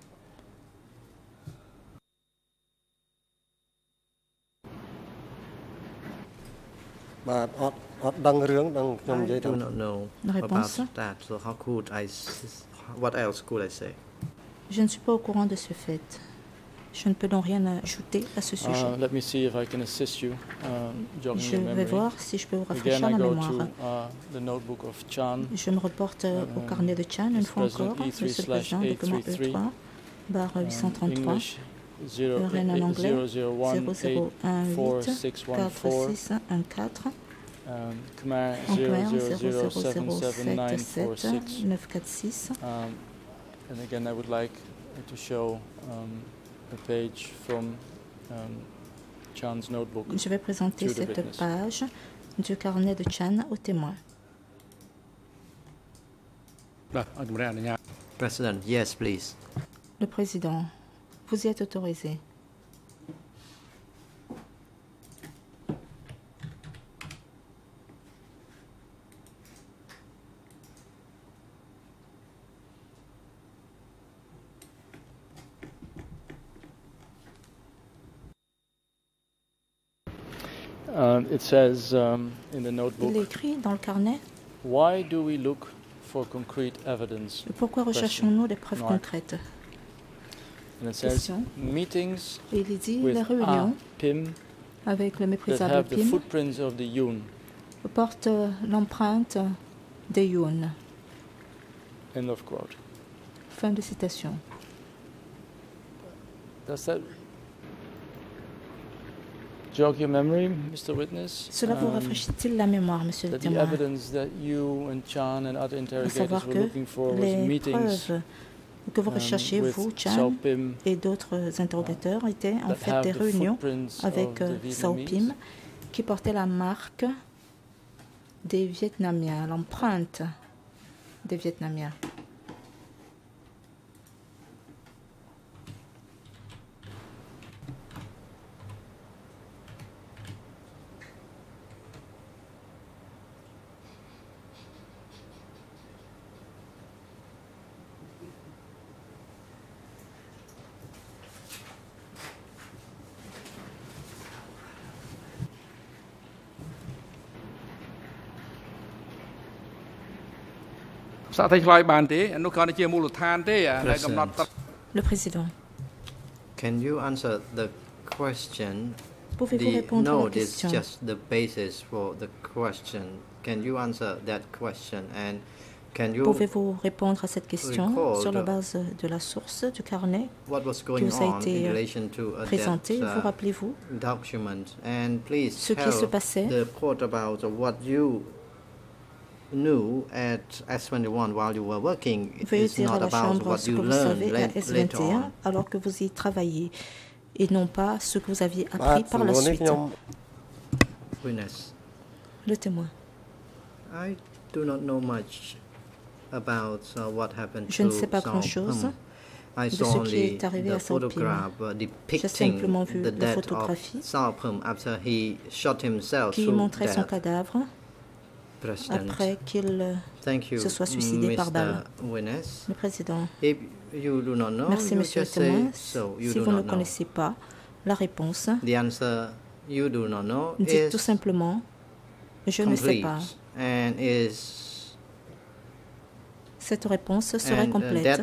បាទអត់អត់ដឹងរឿងដឹងខ្ញុំនិយាយ I ទៅ do not know Réponse. about that, so how could I, s- what else could I say? Je ne suis pas au courant de ce fait. Je ne peux donc rien ajouter à ce sujet. Uh, let me see if I can assist you, um, jogging Je your vais memory. voir si je peux vous rafraîchir Again, I la go mémoire. to uh, the notebook of Chan. Je me reporte euh, au Um, carnet de Chan une Vice fois President encore. E three Monsieur le slash Président, document eight three three. E trois, barre Um, huit cent trente-trois, English zero le Rennes en anglais, zero zero one zéro zéro un eight four huit six one quatre four. six un quatre, Um, Khmer en zero Khmer zero zéro zero zéro seven zéro seven nine sept four sept six. neuf quatre six. Um, and again, I would like to show um, a page from um, Chan's notebook. Je vais présenter to the cette witness. page du carnet de Chan au témoin. President, yes, please. Le Président, vous y êtes autorisé. Um, it says um, in the Il notebook, est écrit dans le carnet. why do we look for concrete evidence? Pourquoi recherchons-nous des preuves Question. concrètes? And it says Question. meetings Et il dit with les réunions A Pim avec le that méprisable have the Pim footprints of the Yun. portent l'empreinte des Yun. End of quote. Fin de citation. Does that jog your memory, Mister Witness? Cela vous Um, rafraîchit-il la mémoire, monsieur le that the témoin? evidence that you and Chan and other À interrogators savoir were que looking for was les meetings preuves que vous um, recherchiez, with vous, Sao Chan, Pim et d'autres interrogateurs, étaient en that fait have des the réunions footprints avec of euh, the Sao Vietnamese. Pim qui portaient la marque des Vietnamiens, l'empreinte des Vietnamiens. Le président. Can you answer the question? Pouvez-vous The répondre à la note is question? just the basis for the question. can you answer that question? And can you Pouvez-vous répondre à cette question sur la base de la source du carnet qui vous a été présenté? Vous rappelez-vous ce qui se passait? Knew at S twenty-one while you were working. Veuillez dire à la Chambre ce que vous savez à S vingt et un alors que vous y travaillez et non pas ce que vous aviez appris par la suite. Witness. Le témoin. I do not know much about uh, what happened Je ne sais pas grand-chose de ce qui est arrivé à Sao Pim. J'ai simplement vu la photographie qui montrait son cadavre après qu'il se soit suicidé par balle. Le président. Merci, monsieur le témoin. Si vous ne connaissez pas la réponse, dites tout simplement, je ne sais pas. Cette réponse serait complète.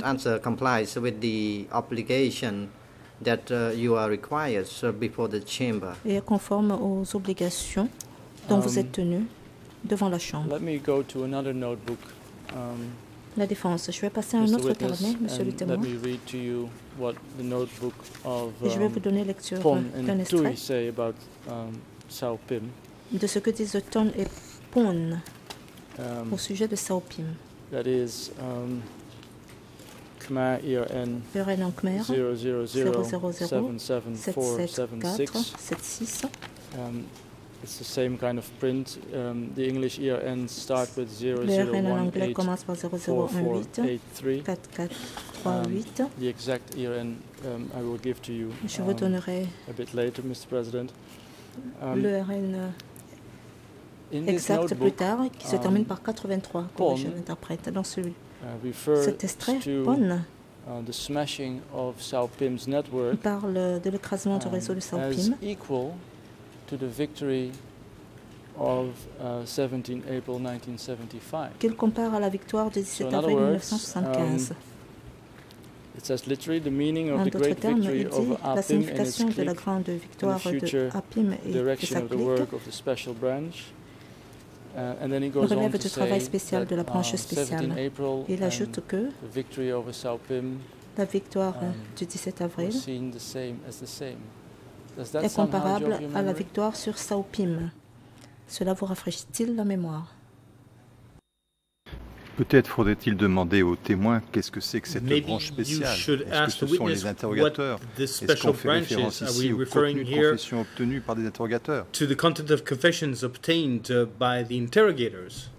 Et est conforme aux obligations dont vous êtes tenu devant la Chambre. Let me go to another notebook. Um, la défense. Je vais passer à un autre carnet, monsieur le témoin. Let me read to you what the notebook of, um, Et je vais vous donner lecture d'un extrait say about, um, Sao Pim. de ce que disent Ton et Pon um, au sujet de Sao Pim. That is um, Khmer I R N en Khmer zéro zéro zéro sept sept four seven six. Um, It's the same kind of print. Um, the English I R N start with zero zero one eight four four eight three. Um, the exact I R N um, I will give to you Je vous donnerai um, a bit later, Mister President. Um, le R N exact plus tard, qui se termine par quatre-vingt-trois, comme je l'interprète dans celui. Uh, Cet extrait, Pon, uh, the smashing of Sao Pim's network, parle de l'écrasement um, du réseau de Sao Pim. To the victory of uh, seventeenth April nineteen seventy-five. Qu'il compare à la victoire du dix-sept avril mille neuf cent soixante-quinze. Um, it says literally the meaning of en the great termes, victory over la Apim and its de la grande victoire de Apim et direction de sa of the work of the special branch. Uh, and then he goes relève on du to travail say spécial de la branche that, spéciale. uh, April Il ajoute que the victory over Sao Pim, la victoire um, du dix-sept avril seen the same as the same. est comparable à la victoire sur Sao Pim. Cela vous rafraîchit-il la mémoire? Peut-être faudrait-il demander aux témoins qu'est-ce que c'est que cette Maybe branche spéciale. Est-ce que ce sont les interrogateurs? Est-ce qu'on fait référence ici au contenu de confession obtenu par des interrogateurs? To the content of confessions obtained uh, by the interrogators.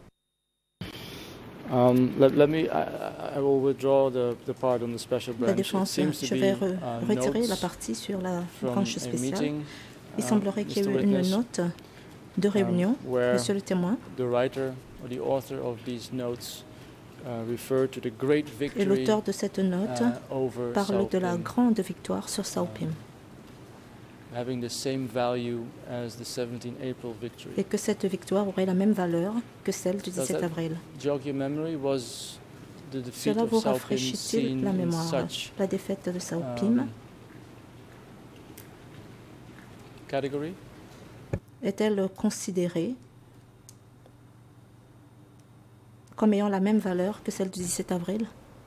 Um, let, let me, I, I will withdraw the, the part on the special branch. La défense, je vais re uh, retirer la partie sur la branche spéciale. Meeting, Il semblerait uh, qu'il y ait eu une note de réunion, um, monsieur le témoin. The writer or the author of these notes uh, refer to the great victory, et l'auteur de cette note uh, parle de la grande victoire sur Sao Pim. Having the same value as the seventeenth April victory. Et que cette victoire aurait la même valeur que celle du dix-sept avril. Was the Cela vous rafraîchit-il la mémoire? Such, la défaite de Sao Pim um, category? Est-elle considérée comme ayant la même valeur que celle du dix-sept avril?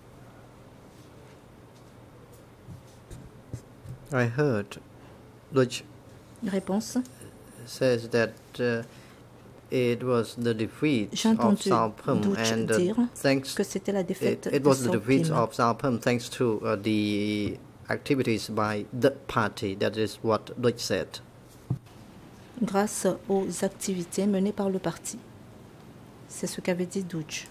I heard which Réponse says that uh, it was the defeat of Sao Pim and uh, thanks que c'était la défaite it, it de was the Sao defeat Pim. of Sao Pim thanks to uh, the activities by the party. That is what Deutsch said. Grâce aux activités menées par le parti. C'est ce qu'avait dit Deutsch.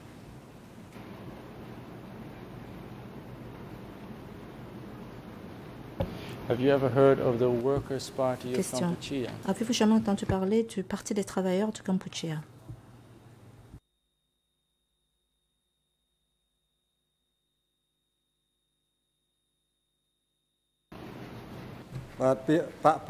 Have you ever heard of the Workers' Party of Kampuchea? Avez-vous jamais entendu parler du Parti des travailleurs du Kampuchea? Workers'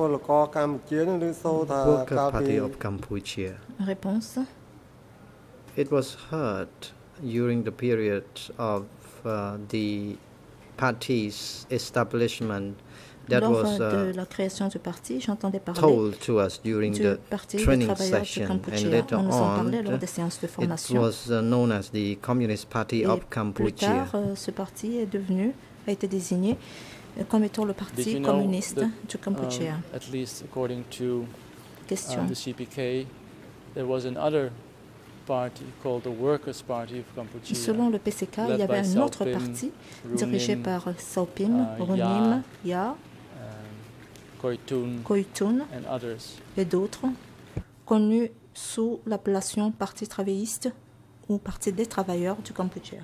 Party of Kampuchea. Réponse. It was heard during the period of uh, the party's establishment that Lors was de uh, la création du parti, j'entendais parler told to us during du the parti des training travailleurs du session, and Kampuchea. later On nous en on, parlait lors des séances de it formation. was uh, known as the Communist Party Et of plus Cambodia. tard, euh, ce parti est devenu, a été désigné euh, comme étant le parti you communiste that, du Kampuchea. Um, at least according to Question. uh, the C P K, there was another party called the Workers' Party of Cambodia. Selon le P C K, il y avait un autre parti dirigé par Saupim, uh, Ronim, Ya, Koitun, Koitun and others. et d'autres, connus sous l'appellation Parti travailliste ou Parti des travailleurs du Kampuchea.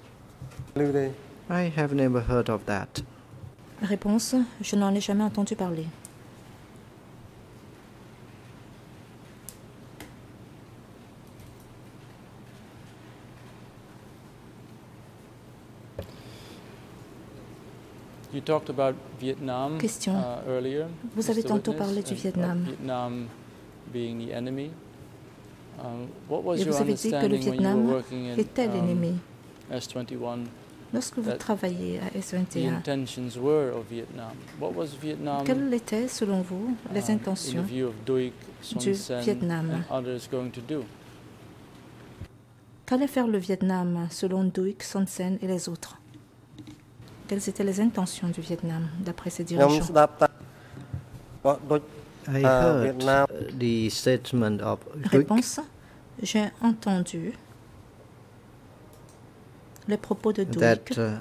I have never heard of that. Réponse, je n'en ai jamais entendu parler. You talked about Vietnam Question. Uh, earlier. Vous avez Mister tantôt Witness, parlé du and, Vietnam. Uh, Vietnam being the enemy. Um, what was Et your vous avez dit que le understanding when you Vietnam were working in était um, l'ennemi. S twenty-one? Lorsque vous that travaillez à S vingt The et un, intentions were of Vietnam. What was Vietnam? quelles étaient, selon vous, les uh, intentions in the view of Duc, Son du Sen, Vietnam? and others going to do? Qu'allait faire le Vietnam, selon Duc, Son Sen et les autres? Quelles étaient les intentions du Vietnam, d'après ses dirigeants? I heard uh, the statement of Duc. Réponse, j'ai entendu les propos de Duc. That uh,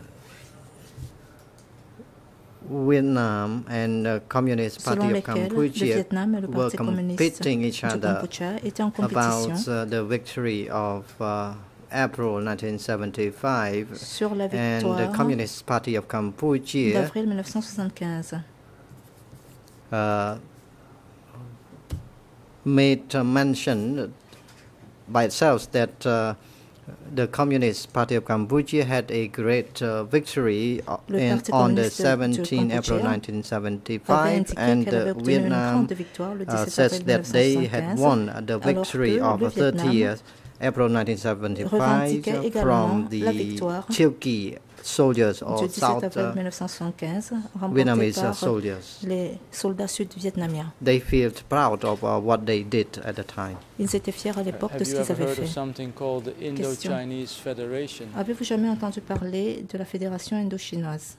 Vietnam and the Communist Party of Cambodia were competing each other about uh, the victory of uh, April nineteen seventy-five and the Communist Party of Cambodia uh, made uh, mention by itself that uh, the Communist Party of Cambodia had a great uh, victory in, on the seventeenth of April nineteen seventy-five, and uh, Vietnam uh, says that they had won the victory of thirty years, April nineteen seventy-five, from the Chilki soldiers or South uh, Vietnamese soldiers. Les soldats sud-vietnamiens. They felt proud of uh, what they did at the time. Ils étaient fiers à l'époque de ce qu'ils avaient fait. Question. Avez-vous jamais entendu parler de la Fédération indo-chinoise?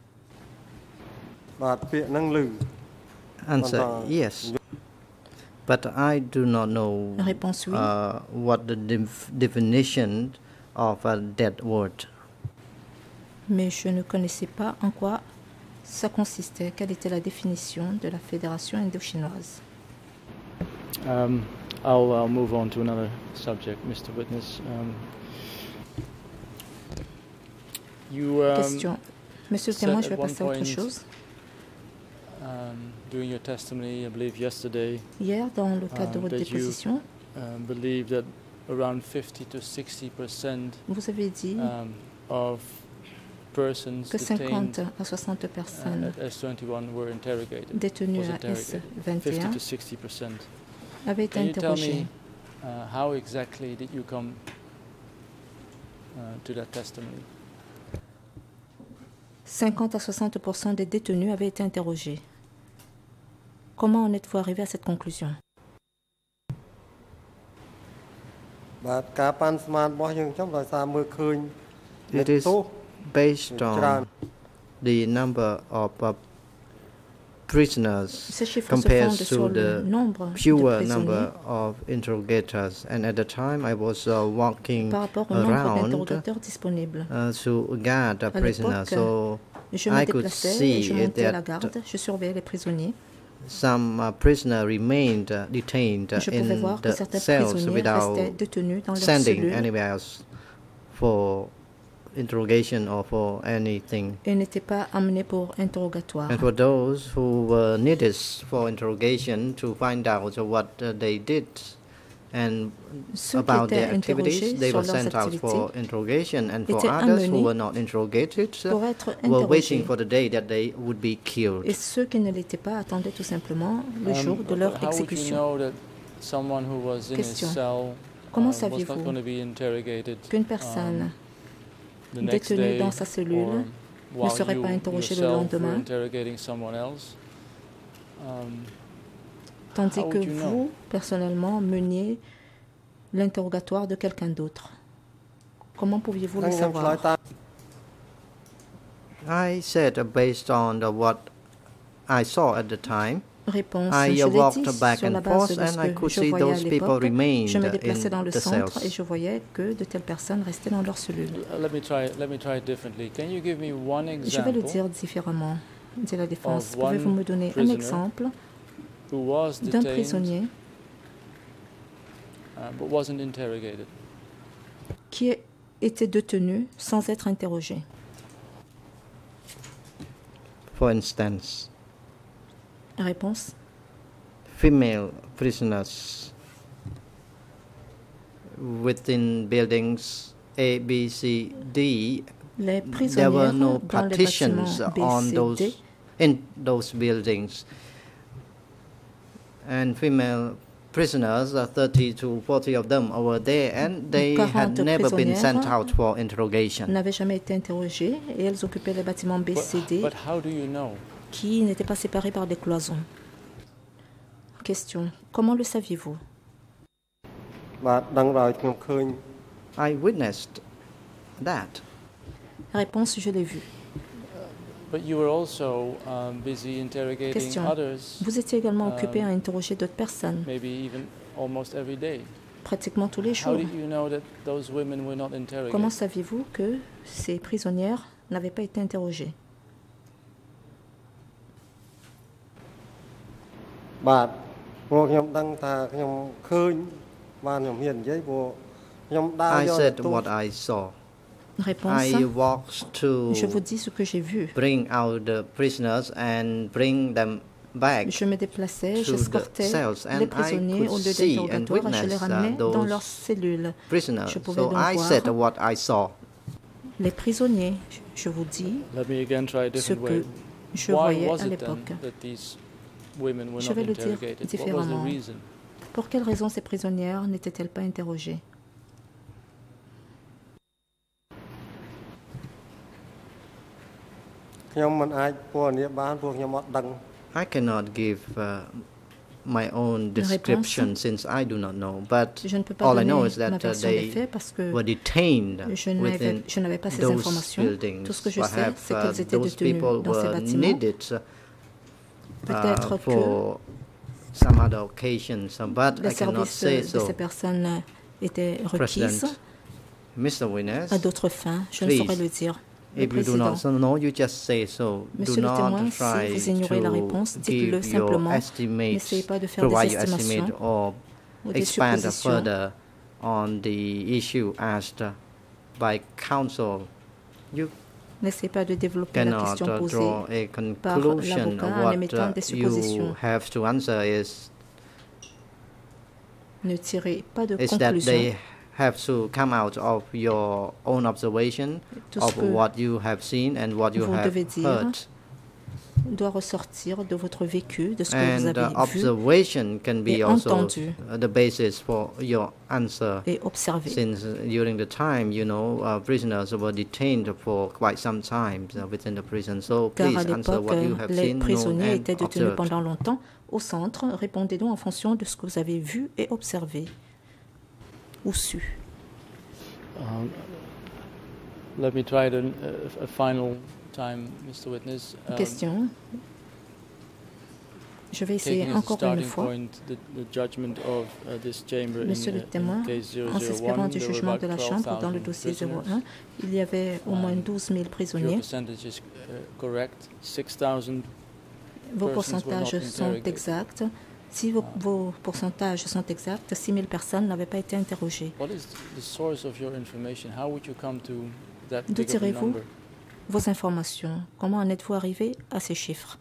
Answer, yes. But I do not know Réponse, oui. uh, what the def definition of uh, that word. Mais je ne connaissais pas en quoi ça consistait, quelle était la définition de la Fédération indo-chinoise. Um, I'll, I'll move on to another subject, Mister Witness. Um, you, um, Question. Monsieur le témoin, je vais passer à autre chose. Um, during your testimony, I believe yesterday, Hier, dans le cadre de um, votre déposition, you, um, believe that around fifty to sixty percent vous avez dit um, of persons que cinquante à soixante personnes détenues à S vingt et un avaient été interrogées. Uh, how exactly did you come uh, to that testimony? cinquante à soixante pour cent des détenus avaient été interrogés. Comment en êtes-vous arrivé à cette conclusion? It is based on the number of uh, prisoners compared to the fewer number of interrogators. And at the time I was uh, walking around uh, to guard the prisoners, so I could see that some uh, prisoners remained uh, detained uh, in the cells without sending anywhere else for interrogation or for anything. Et n'étaient pas amenés pour interrogatoire. And for those who were needed for interrogation to find out what uh, they did and Ceux about their activities, they were sent out for interrogation. And for others who were not interrogated uh, were waiting for the day that they would be killed. Et ceux qui ne l'étaient pas attendaient tout simplement le jour de leur exécution. Question. Comment saviez-vous qu'une personne um, détenue dans sa cellule ne serait pas interrogé le lendemain, tandis que vous, personnellement, meniez l'interrogatoire de quelqu'un d'autre. Comment pouviez-vous le savoir? I said, based on the, what I saw at the time, Réponse, I je walked dit, back and forth and I could see those people remained je me déplaçais dans in le the centre cells. et je voyais que de telles personnes restaient dans leurs cellules. Let me try, let me try it differently. Can you give me one example je vais le dire différemment, dit la défense. Pouvez-vous me donner un exemple d'un prisonnier uh, but wasn't interrogated? qui était détenu sans être interrogé? For instance, Réponse. female prisoners within buildings A, B, C, D. Les There were no dans partitions les on B, C, those D. in those buildings, and female prisoners, uh, thirty to forty of them were there, and they had never been sent out for interrogation. N'avaient jamais été interrogées et elles occupaient les bâtiments B, C, D. But how do you know? Qui n'étaient pas séparés par des cloisons. Question. Comment le saviez-vous? I witnessed that. Réponse, je l'ai vu. But you were also um, busy interrogating Question. others. Vous étiez également um, occupé à interroger d'autres personnes, Maybe even almost every day. pratiquement tous les How jours. did you know that those women were not interrogated? Comment saviez-vous que ces prisonnières n'avaient pas été interrogées? បាទព្រោះខ្ញុំដឹងថាខ្ញុំឃើញបានខ្ញុំហ៊ាននិយាយព្រោះខ្ញុំដើរ I យក said ទូ what I saw. Réponse. I walked to Je vous dis ce que j'ai vu. bring out the prisoners and bring them back Je me déplaçais, to the j'escortais cells, les and I prisonniers au could lieu see and d'interrogatoire et je les witness uh, ramenais dans leurs those cellules. prisoners. Je pouvais So donc I voir said what I saw. les prisonniers. Je vous dis Let me again try a ce different que way. je Why voyais was à it then l'époque. that these women were Je not vais le dire interrogated? What was the différemment. reason? Pour quelle raison ces prisonnières n'étaient-elles pas interrogées? I cannot give uh, my own description since I do not know, but Je ne peux pas all I donner know is ma that uh, version des they faits parce que were detained je n'avais within je n'avais pas ces those informations. buildings. Tout ce que je sais, Perhaps c'est uh, qu'elles étaient those détenues people dans ces were bâtiments. needed uh, Peut-être que for some other occasions, uh, but les I cannot services say de so. ces personnes étaient requises President, mister Witness, à d'autres fins. Je ne please, saurais le dire. Le if you do président. not know, you just say so. Monsieur Do le not témoin, try si vous ignorez la réponse, to dites-le give your simplement. estimates, N'essayez pas de faire des provide your estimations estimate or ou des expand suppositions. further on the issue asked by counsel. You N'essayez pas de développer la cannot question uh, posée draw a par conclusion. l'avocat en What émettant uh, des you suppositions. have to answer is, Ne tirez pas de is that conclusion. they have to come out of your own observation Tout ce of que what you have seen and what you vous have devez dire heard. doit ressortir de votre vécu, de ce que vous And avez uh, vu observation can be et also entendu uh, the basis for your answer. et observé. Since uh, during the time, you know, uh, prisoners were detained for quite some time uh, within the prison. So Car please à answer l'époque, what you have les seen, known, prisonniers and étaient détenus observed. pendant longtemps au centre. Répondez donc en fonction de ce que vous avez vu et observé ou su. Um, let me try it a, a final time, mister Witness. Um, Question. Je vais essayer taking as a encore une starting fois. point the, the judgment of uh, this chamber Monsieur in, le uh, témoin, in case zero en zero s'inspirant one, du there were jugement about de la Chambre dans le twelve dossier thousand zéro un, il y avait au moins douze mille Your prisonniers. percentage is uh, correct. six thousand Vos persons were not pourcentages sont interrogated. exacts. Si vos, vos pourcentages sont exacts, six mille personnes n'avaient pas été interrogées. What is the source of your information? How would you come to that D'où big of a tirez-vous number? vos informations? Comment en êtes-vous arrivé à ces chiffres?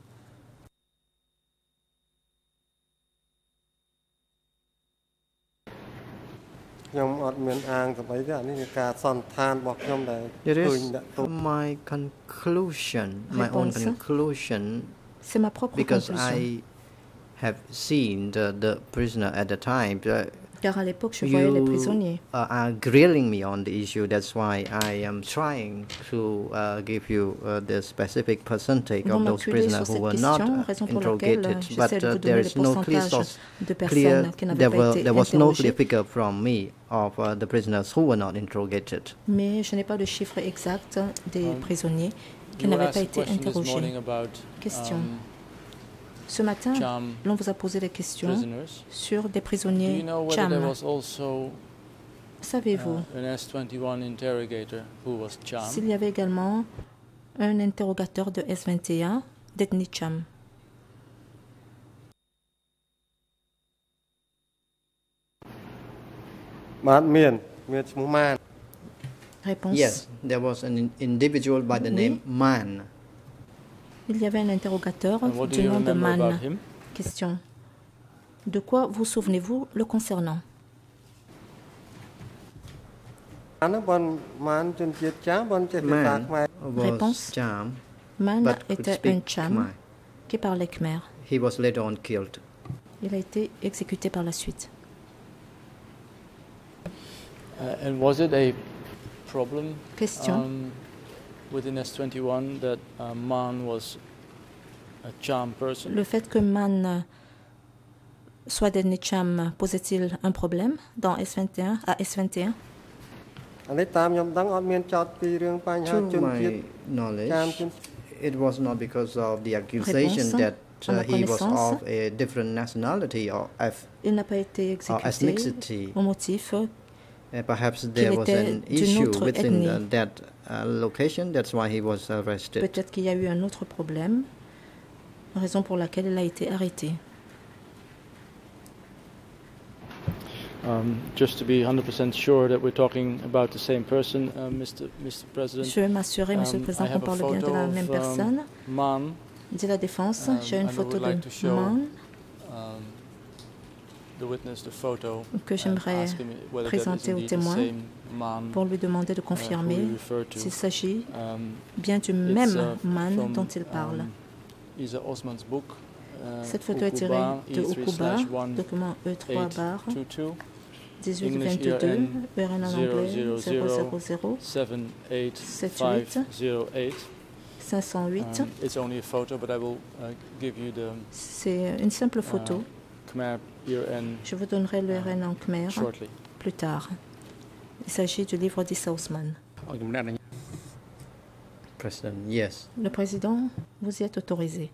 It is my conclusion, my own Réponse. conclusion, C'est ma propre because conclusion. I have seen the, the prisoner at the time. Uh, Car à l'époque, je voyais les prisonniers. You uh, are grilling me on the issue. That's why I am trying to uh, give you uh, the specific percentage Vous of those prisoners who were question, not uh, interrogated. But uh, there is no clear source. Clear, there, were, there was no clear figure from me of uh, the prisoners who were not interrogated. Mais je n'ai pas de chiffre exact des um, prisonniers qui n'avaient pas été interrogés. About, question. Um, Ce matin, l'on vous a posé des questions prisoners. sur des prisonniers Cham. Savez-vous uh, s'il y avait également un interrogateur de S vingt et un d'ethnie Cham? Réponse. Yes, there was an individual by the oui. name Man. Il y avait un interrogateur du nom de Man. Question. De quoi vous souvenez-vous le concernant? Man Réponse. Cham, Man était un Cham qui parlait Khmer. He was later on killed. Il a été exécuté par la suite. Uh, and was it a problem? Question. Um, within S twenty-one that uh, Man was a Cham person? Le fait que Man soit d'ethnie Cham posait-il un problème dans S vingt et un, à S vingt et un? To my knowledge, it was not because of the accusation Réponse. that uh, he was of a different nationality or, Il n'a pas été or ethnicity. Au motif Uh, perhaps there was an issue within uh, that uh, location. That's why he was arrested. Peut-être qu'il y a eu un autre problème, raison pour laquelle il a été arrêté. Um, just to be one hundred percent sure that we're talking about the same person, uh, Mister Mister President. Je vais m'assurer, Monsieur um, le Président, qu'on parle bien de la même personne. Um, Man. Dit la défense. Um, J'ai une photo like de Man. Um, The witness, the photo, que j'aimerais présenter au témoin pour lui demander de confirmer uh, s'il s'agit um, bien du même uh, Man from, dont il parle. Um, book, uh, Cette photo est tirée de Ukuba, document E trois barre dix-huit vingt-deux, U R N en anglais zéro zéro zéro sept huit cinq zéro huit. C'est une simple photo. Uh, Khmer Je vous donnerai le R N en Khmer shortly. Plus tard. Il s'agit du livre d'Issa Ousmane. President, yes. Le Président, vous y êtes autorisé.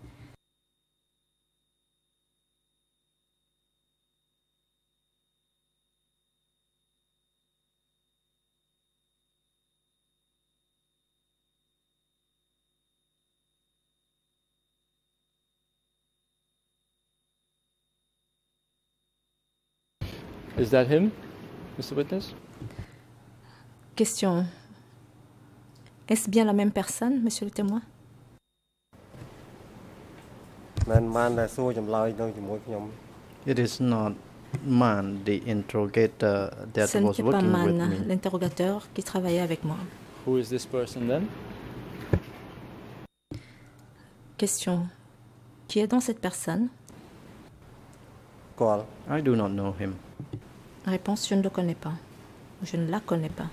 Is that him, Mister Witness? Question. Est-ce bien la même personne, Monsieur le témoin? It is not Man, the interrogator that Ce was n'était pas working with Man, me. l'interrogateur qui travaillait avec moi. Who is this person then? Question. Qui est donc cette personne? I do not know him. Réponse, je ne le connais pas. Je ne la connais pas.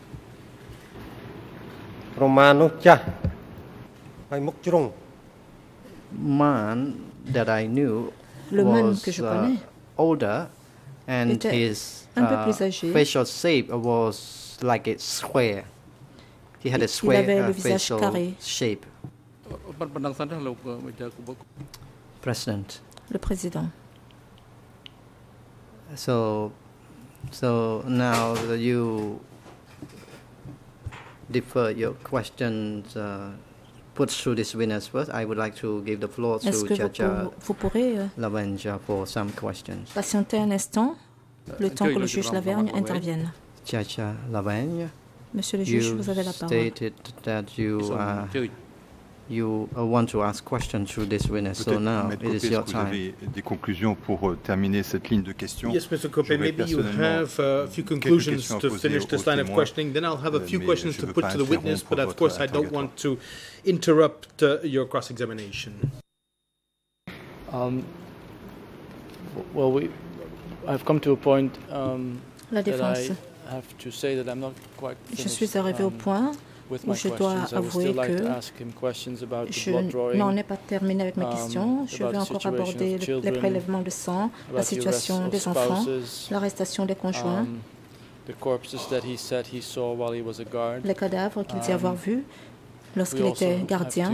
Man that I knew Le man was que je uh, connais older, and était his un peu uh, plus âgé. facial shape was like a square. He had a Il square avait uh, le visage facial carré. shape. President. Le président. So, so now you defer your questions uh, put through this witness first. I would like to give the floor Est-ce to que Judge vous, vous pourrez euh, Lavenja for some questions. patienter un instant, le temps que le juge Lavergne intervienne? Judge Lavenja, Monsieur le juge, you vous avez la parole. stated that you uh, you uh, want to ask questions through this witness. So now it is your time. Vous avez des conclusions pour uh, terminer cette ligne de questions? Yes, Mister Koppe, maybe you have uh, a few conclusions to finish this line of questioning. Then I'll have a few questions to put to the witness, but of course I don't want to interrupt uh, your cross-examination. Um, well, we, I've come to a point um, La défense. that I have to say that I'm not quite je suis arrivé um, au point où je dois avouer que je n'en ai pas terminé avec mes questions. Je vais encore aborder les prélèvements de sang, la situation des enfants, l'arrestation des conjoints, les cadavres qu'il dit avoir vus lorsqu'il était gardien,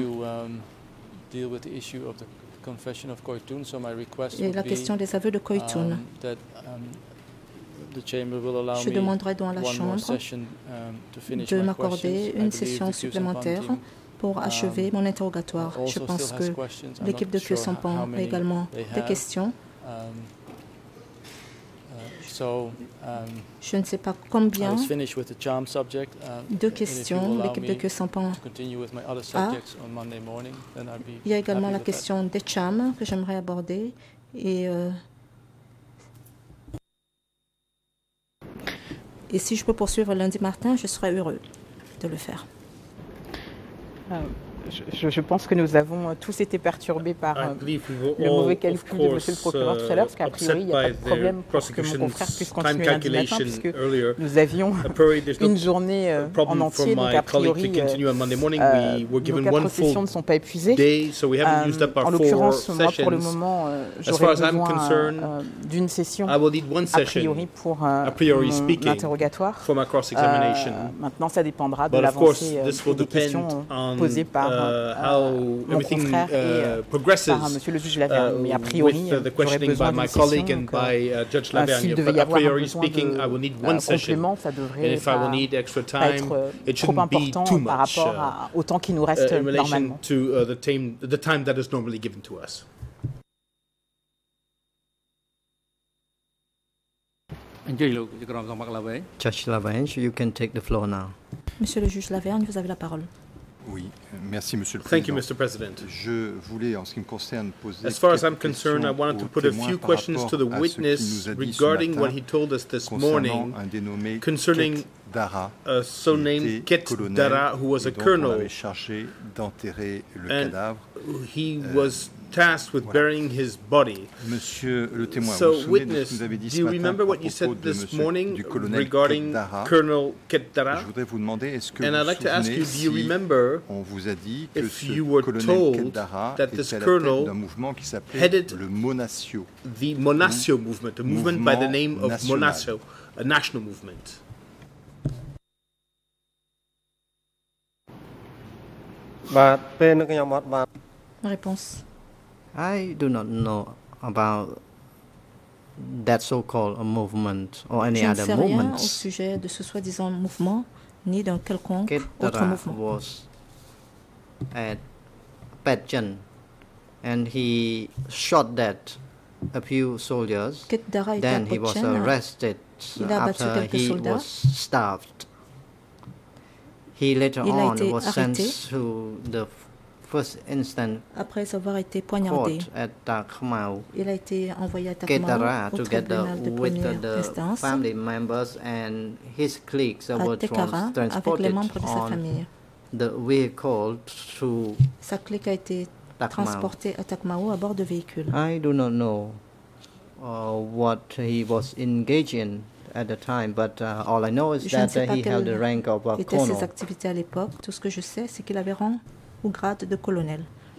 et la question des aveux de Koitoun. Je demanderai donc à la Chambre de m'accorder une session supplémentaire pour achever mon interrogatoire. Je pense que l'équipe de Khieu Samphan a également des questions. Je ne sais pas combien de questions l'équipe de Khieu Samphan a. Il y a également la question des charms que j'aimerais aborder. Et, euh, et si je peux poursuivre lundi matin, je serai heureux de le faire. Euh, Je, je pense que nous avons tous été perturbés par euh, le mauvais calcul de Monsieur le procureur tout à l'heure, parce qu'a priori, il n'y a pas de problème pour que mon confrère puisse continuer lundi matin, puisque nous avions une journée euh, en entier, donc a priori, euh, euh, nos quatre sessions ne sont pas épuisées. Euh, en l'occurrence, moi, pour le moment, euh, j'aurais besoin euh, d'une session, a priori, pour euh, mon interrogatoire. Euh, maintenant, ça dépendra de l'avancée euh, des questions euh, posées par Uh, how everything uh, progresses uh, with uh, the questioning by my colleague and by uh, Judge Lavergne. But a priori speaking, I will need one session. And if I will need extra time, it shouldn't be too much uh, uh, in relation to uh, the, time, the time that is normally given to us. Judge Lavergne, you can take the floor now. Monsieur le juge Lavergne, vous avez la parole. Oui, merci Monsieur le Président. Thank you, Mister President. Je voulais, en ce qui me concerne, poser As far as I'm concerned, I wanted to put a few questions to the witness regarding what he told us this morning concerning a son named Ket Dara, who was a colonel, and he was tasked with burying his body. Monsieur le témoin, so, vous vous witness, de ce que vous avez dit do you remember what you said this morning regarding Colonel Ket Dara? Je voudrais vous demander, est-ce que and vous I'd like to ask you, do you remember on vous a dit que if ce you were told that this colonel headed le Monasio, the Monasio movement, a movement by the name of Monasio, a national movement? Réponse. I do not know about that so-called movement or any other movement. Je ne sais rien au sujet de ce soi-disant mouvement, ni d'un quelconque autre mouvement. Was at Petjan, and he shot dead a few soldiers. Then he was arrested after he was starved. He later on was sent to the first instant Après avoir été poignardé, at Takmau, il a été envoyé à Takmau au tribunal de première instance. Family members and his colleagues were Tekara, transported on the vehicle to Sa clique a été transportée à Takmau à bord de véhicules. I do not know uh, what he was engaged in at the time, but uh, all I know is Je that uh, he held the rank of a étaient colonel. ses activités à l'époque. Tout ce que je sais, c'est qu'il avait rang au grade de colonel.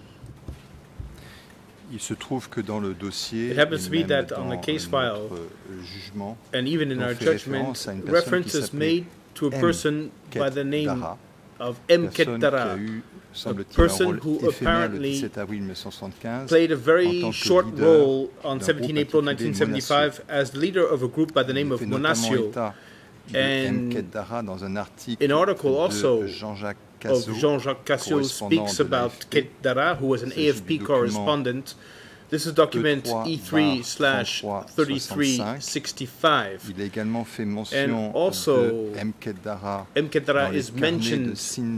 Il se trouve que dans le dossier, it happens to be that on the case file, jugement, and even in our judgment, reference is made to a person by the name of M. Ket Dara, a person who apparently played a very short role on seventeenth April nineteen seventy-five as the leader of a group by the name of Monasio. And an article also of Jean-Jacques Cassio speaks about Ket Dara, who was an A F P correspondent. This is document E three slash thirty-three sixty-five. And also, M. Ket Dara is mentioned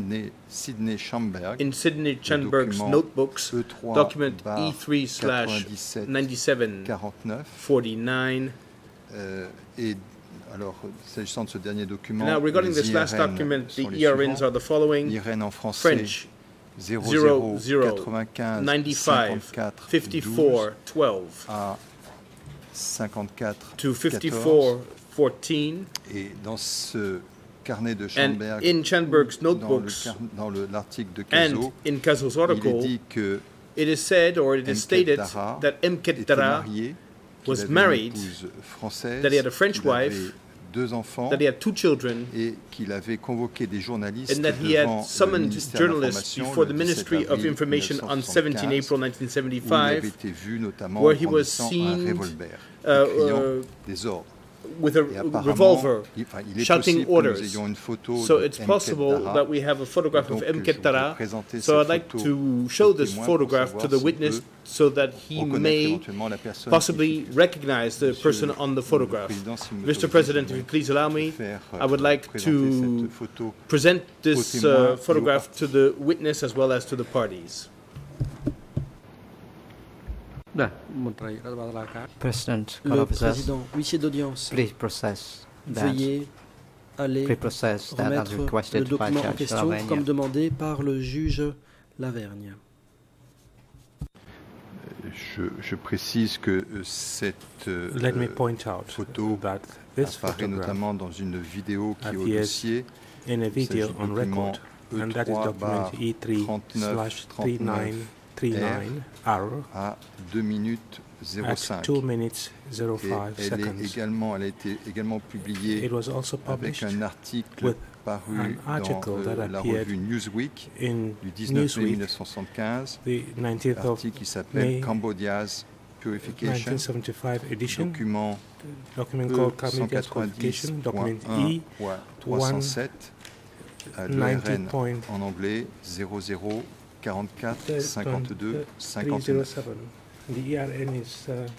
in Sidney Schanberg's notebooks, document E three slash ninety-seven forty-nine. Alors, s'agissant de ce dernier document, now, regarding this last document, the E R Ns are the following: French zero zero ninety-five fifty-four twelve, cinquante-quatre to fifty-four fourteen. Et dans ce carnet de Schanberg, and in Schanberg's notebooks, dans l'article de Caso, and in Caso's article, il est dit que it is said or it is stated that Mket Dara was married, that he had a French wife, deux enfants, that he had two children, et qu'il avait convoqué des journalistes and that he had summoned journalists before the Ministry of Information on seventeenth April nineteen seventy-five, where he was seen uh, uh, with a revolver, shouting orders. So it's possible that we have a photograph of Mket Dara. So I'd like to show this photograph to the witness so that he may possibly recognize the person on the photograph. Mister President, if you please allow me, I would like to present this uh, photograph to the witness as well as to the parties. President, Le président, huissier d'audience, please process that. Veuillez aller process that as remettre requested le document by en Judge question Lavergne. comme demandé par le juge Lavergne. Je, je précise que cette euh, Let me point out photo that this apparaît notamment dans une vidéo qui est au dossier. In a video on record, and that is document E three slash three nine three nine R à deux minutes zéro cinq. At two minutes zero five elle seconds. Est également, elle a été également publiée It was also avec un article paru dans euh, la revue Newsweek du dix-neuf mai mille neuf cent soixante-quinze, article qui s'appelle Cambodia's Purification, document E cent quatre-vingt-dix point un point trois cent sept, l'O R N en anglais zéro zéro quarante-quatre cinquante-deux cinquante-neuf. The E R N is uh,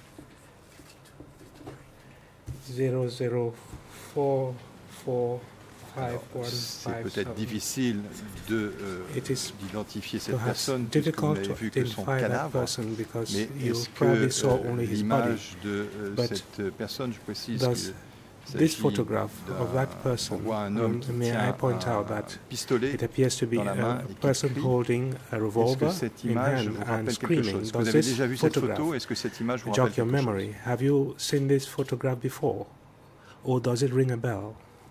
zero zero four four five one five. C'est peut-être difficile de euh, d'identifier cette personne puisque vous n'avez vu que son cadavre, mais est-ce que euh, l'image de euh, cette personne, je précise que this photograph of that person, um, may I point out that it appears to be a person holding a revolver in hand and screaming. Does this photograph jog your memory? Have you seen this photograph before? Or does it ring a bell?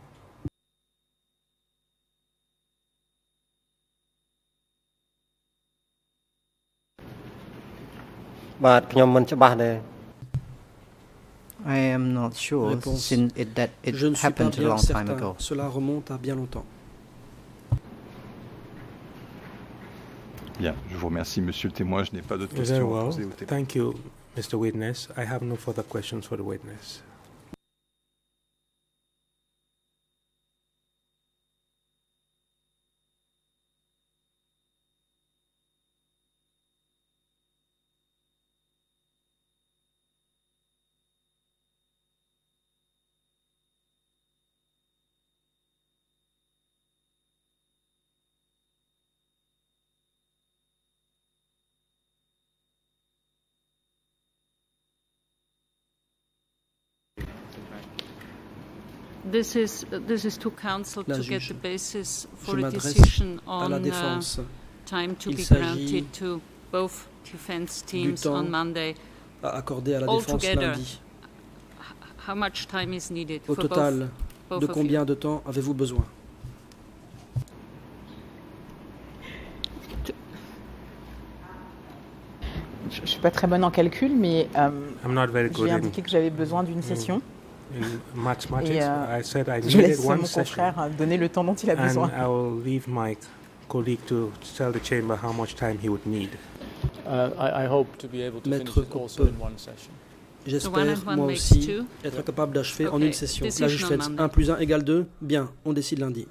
I am not sure since it, that it Je ne suis happened pas bien a long certain. time ago. Cela remonte à bien longtemps. Bien, je vous remercie, monsieur le témoin. Je n'ai pas d'autres questions well. à poser au témoin. Thank you, Mister Witness. I have no further questions for the witness. This is uh, this is to counsel La to juge. get the basis for Je a m'adresse decision à la on défense. uh, time to Il be s'agit granted to both defense teams temps on Monday. À accorder à la défense Altogether, lundi. How much time is needed Au for total, both, de both combien of you? de temps avez-vous besoin? Je ne suis pas très bonne en calcul, mais euh, j'ai indiqué que j'avais besoin d'une session. Et euh, je laisse mon confrère donner le temps dont il a besoin. Maître Coupe, j'espère moi aussi être capable d'achever en une session. La juge fait un plus un égale deux. Bien, on décide lundi.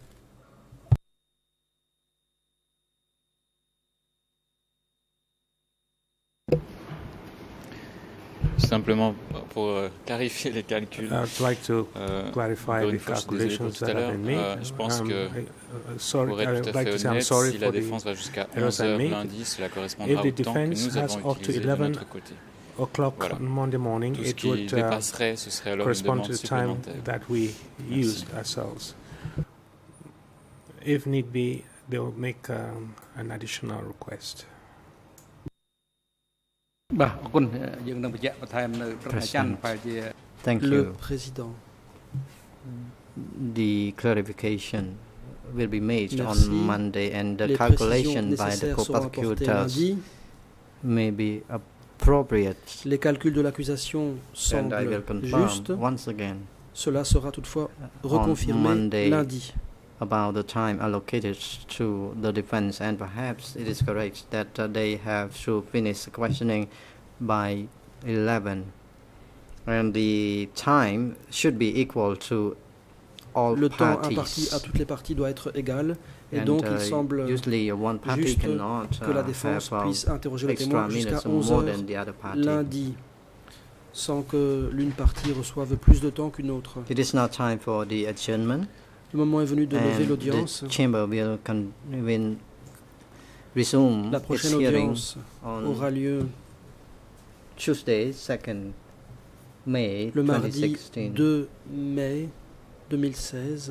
Simplement pour euh, clarifier les calculs. I'd like to euh, clarify the calculations that have been made. Euh, je pense um, que I, uh, sorry, pour être tout à like fait to say I'm honnête, sorry si la for défense the va jusqu'à errors onze heures I made. lundi, cela correspondra If au the temps que defense nous has avons up to utilisé de eleven notre côté. o'clock Voilà. on Monday morning, Tout ce it qui would uh, dépasserait, ce serait alors une correspond demande to the time supplémentaire. that we Merci. used ourselves. If need be, they will make um, an additional request. Thank Le you. Président. The clarification will be made Merci. on Monday, and the Les calculation by the précisions seront apportées co-prosecutors lundi. may be appropriate. Les calculs de l'accusation And I will semblent confirm justes. once again Cela sera toutefois on reconfirmé Monday lundi. about the time allocated to the defense, and perhaps it is correct that uh, they have to finish questioning by eleven, and the time should be equal to all Le temps parties. imparti à toutes les parties doit être égal, et And, donc uh, il semble usually one party juste cannot que la uh, défense have, uh, puisse interroger le extra témoin jusqu'à minutes onze more heures than the other party. lundi, sans que l'une partie reçoive plus de temps qu'une autre. It is now time for the adjournment. Le moment est venu de lever And l'audience. the chamber will, con will resume La its prochaine hearing audience on aura lieu Tuesday, second May le mardi twenty sixteen. deux mai deux mille seize.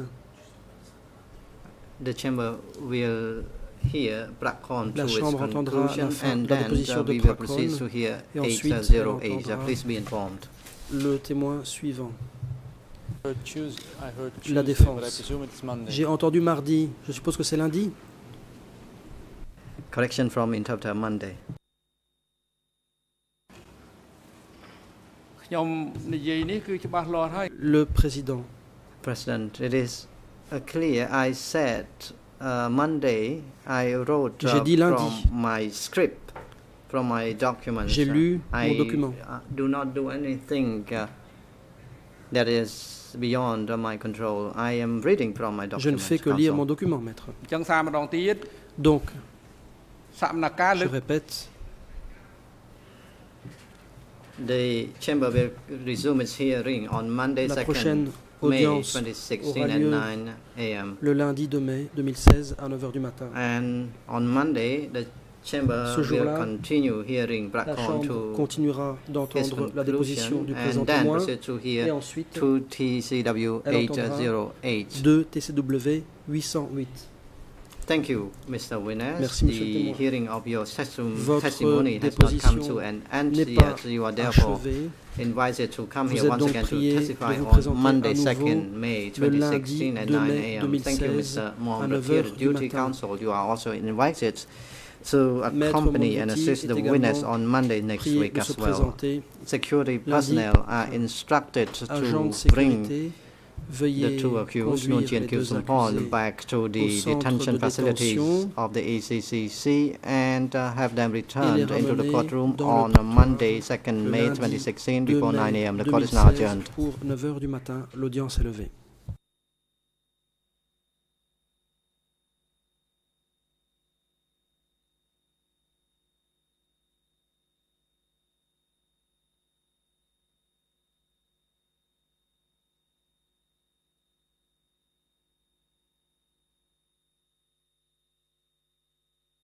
The chamber will hear Bracon to La its Chambre entendra la, conclusion, fin, and la then déposition uh, de we will Bracon proceed to hear et eight ensuite zero elle eight. entendra Please be informed. le témoin suivant. I heard Tuesday, I heard Tuesday, La but I défense. presume it's Monday. J'ai entendu mardi, je suppose que c'est lundi. Correction from interpreter Monday. Le président. President, it is uh, clear. I said uh, Monday. I wrote uh, J'ai dit lundi. from my script, from my documents. J'ai lu I mon document. uh, do not do anything uh, that is beyond uh, my control. I am reading from my documents. Je ne fais que lire mon document, maître. Donc, je répète, the chamber will resume its hearing on Monday, la prochaine second May audience twenty sixteen aura at lieu nine A M le lundi deux mai deux mille seize à neuf heures du matin. And on Monday, the chamber Ce will jour-là, continue hearing la Bracon Chambre to continuera his d'entendre la déposition conclusion, du présent and then témoin proceed to et hear ensuite two T C W elle eight entendra zero eight. deux T C W huit cent huit. Thank you, Mister Winners. Merci, Monsieur le The témoin. hearing of your testim- Votre testimony has not come to déposition an end n'est pas yet. You are therefore achevée. invited to come Vous here êtes once donc again to prié de testify vous on présenter Monday, à nouveau second May le twenty lundi sixteen at deux nine mai A deux M mille Thank you, seize Mister à Mohammed. neuf Here, heures the du duty matin. counsel, you are also invited to Maître accompany and Mondoti assist est the également witness on Monday next prié week de as se well. présenter. Security Lundi, personnel are instructed Agents de to bring sécurité, the veuillez two accused, conduire Nunchi and les deux Kyusumpon, accusés back to au the centre detention de facilities détention of the A C C C and uh, have them et les returned into the ramener courtroom dans on le prétoire Monday, second le May lundi twenty sixteen, deux before mai nine A M The deux court mille is now seize adjourned. pour neuf heures du matin. L'audience est levée.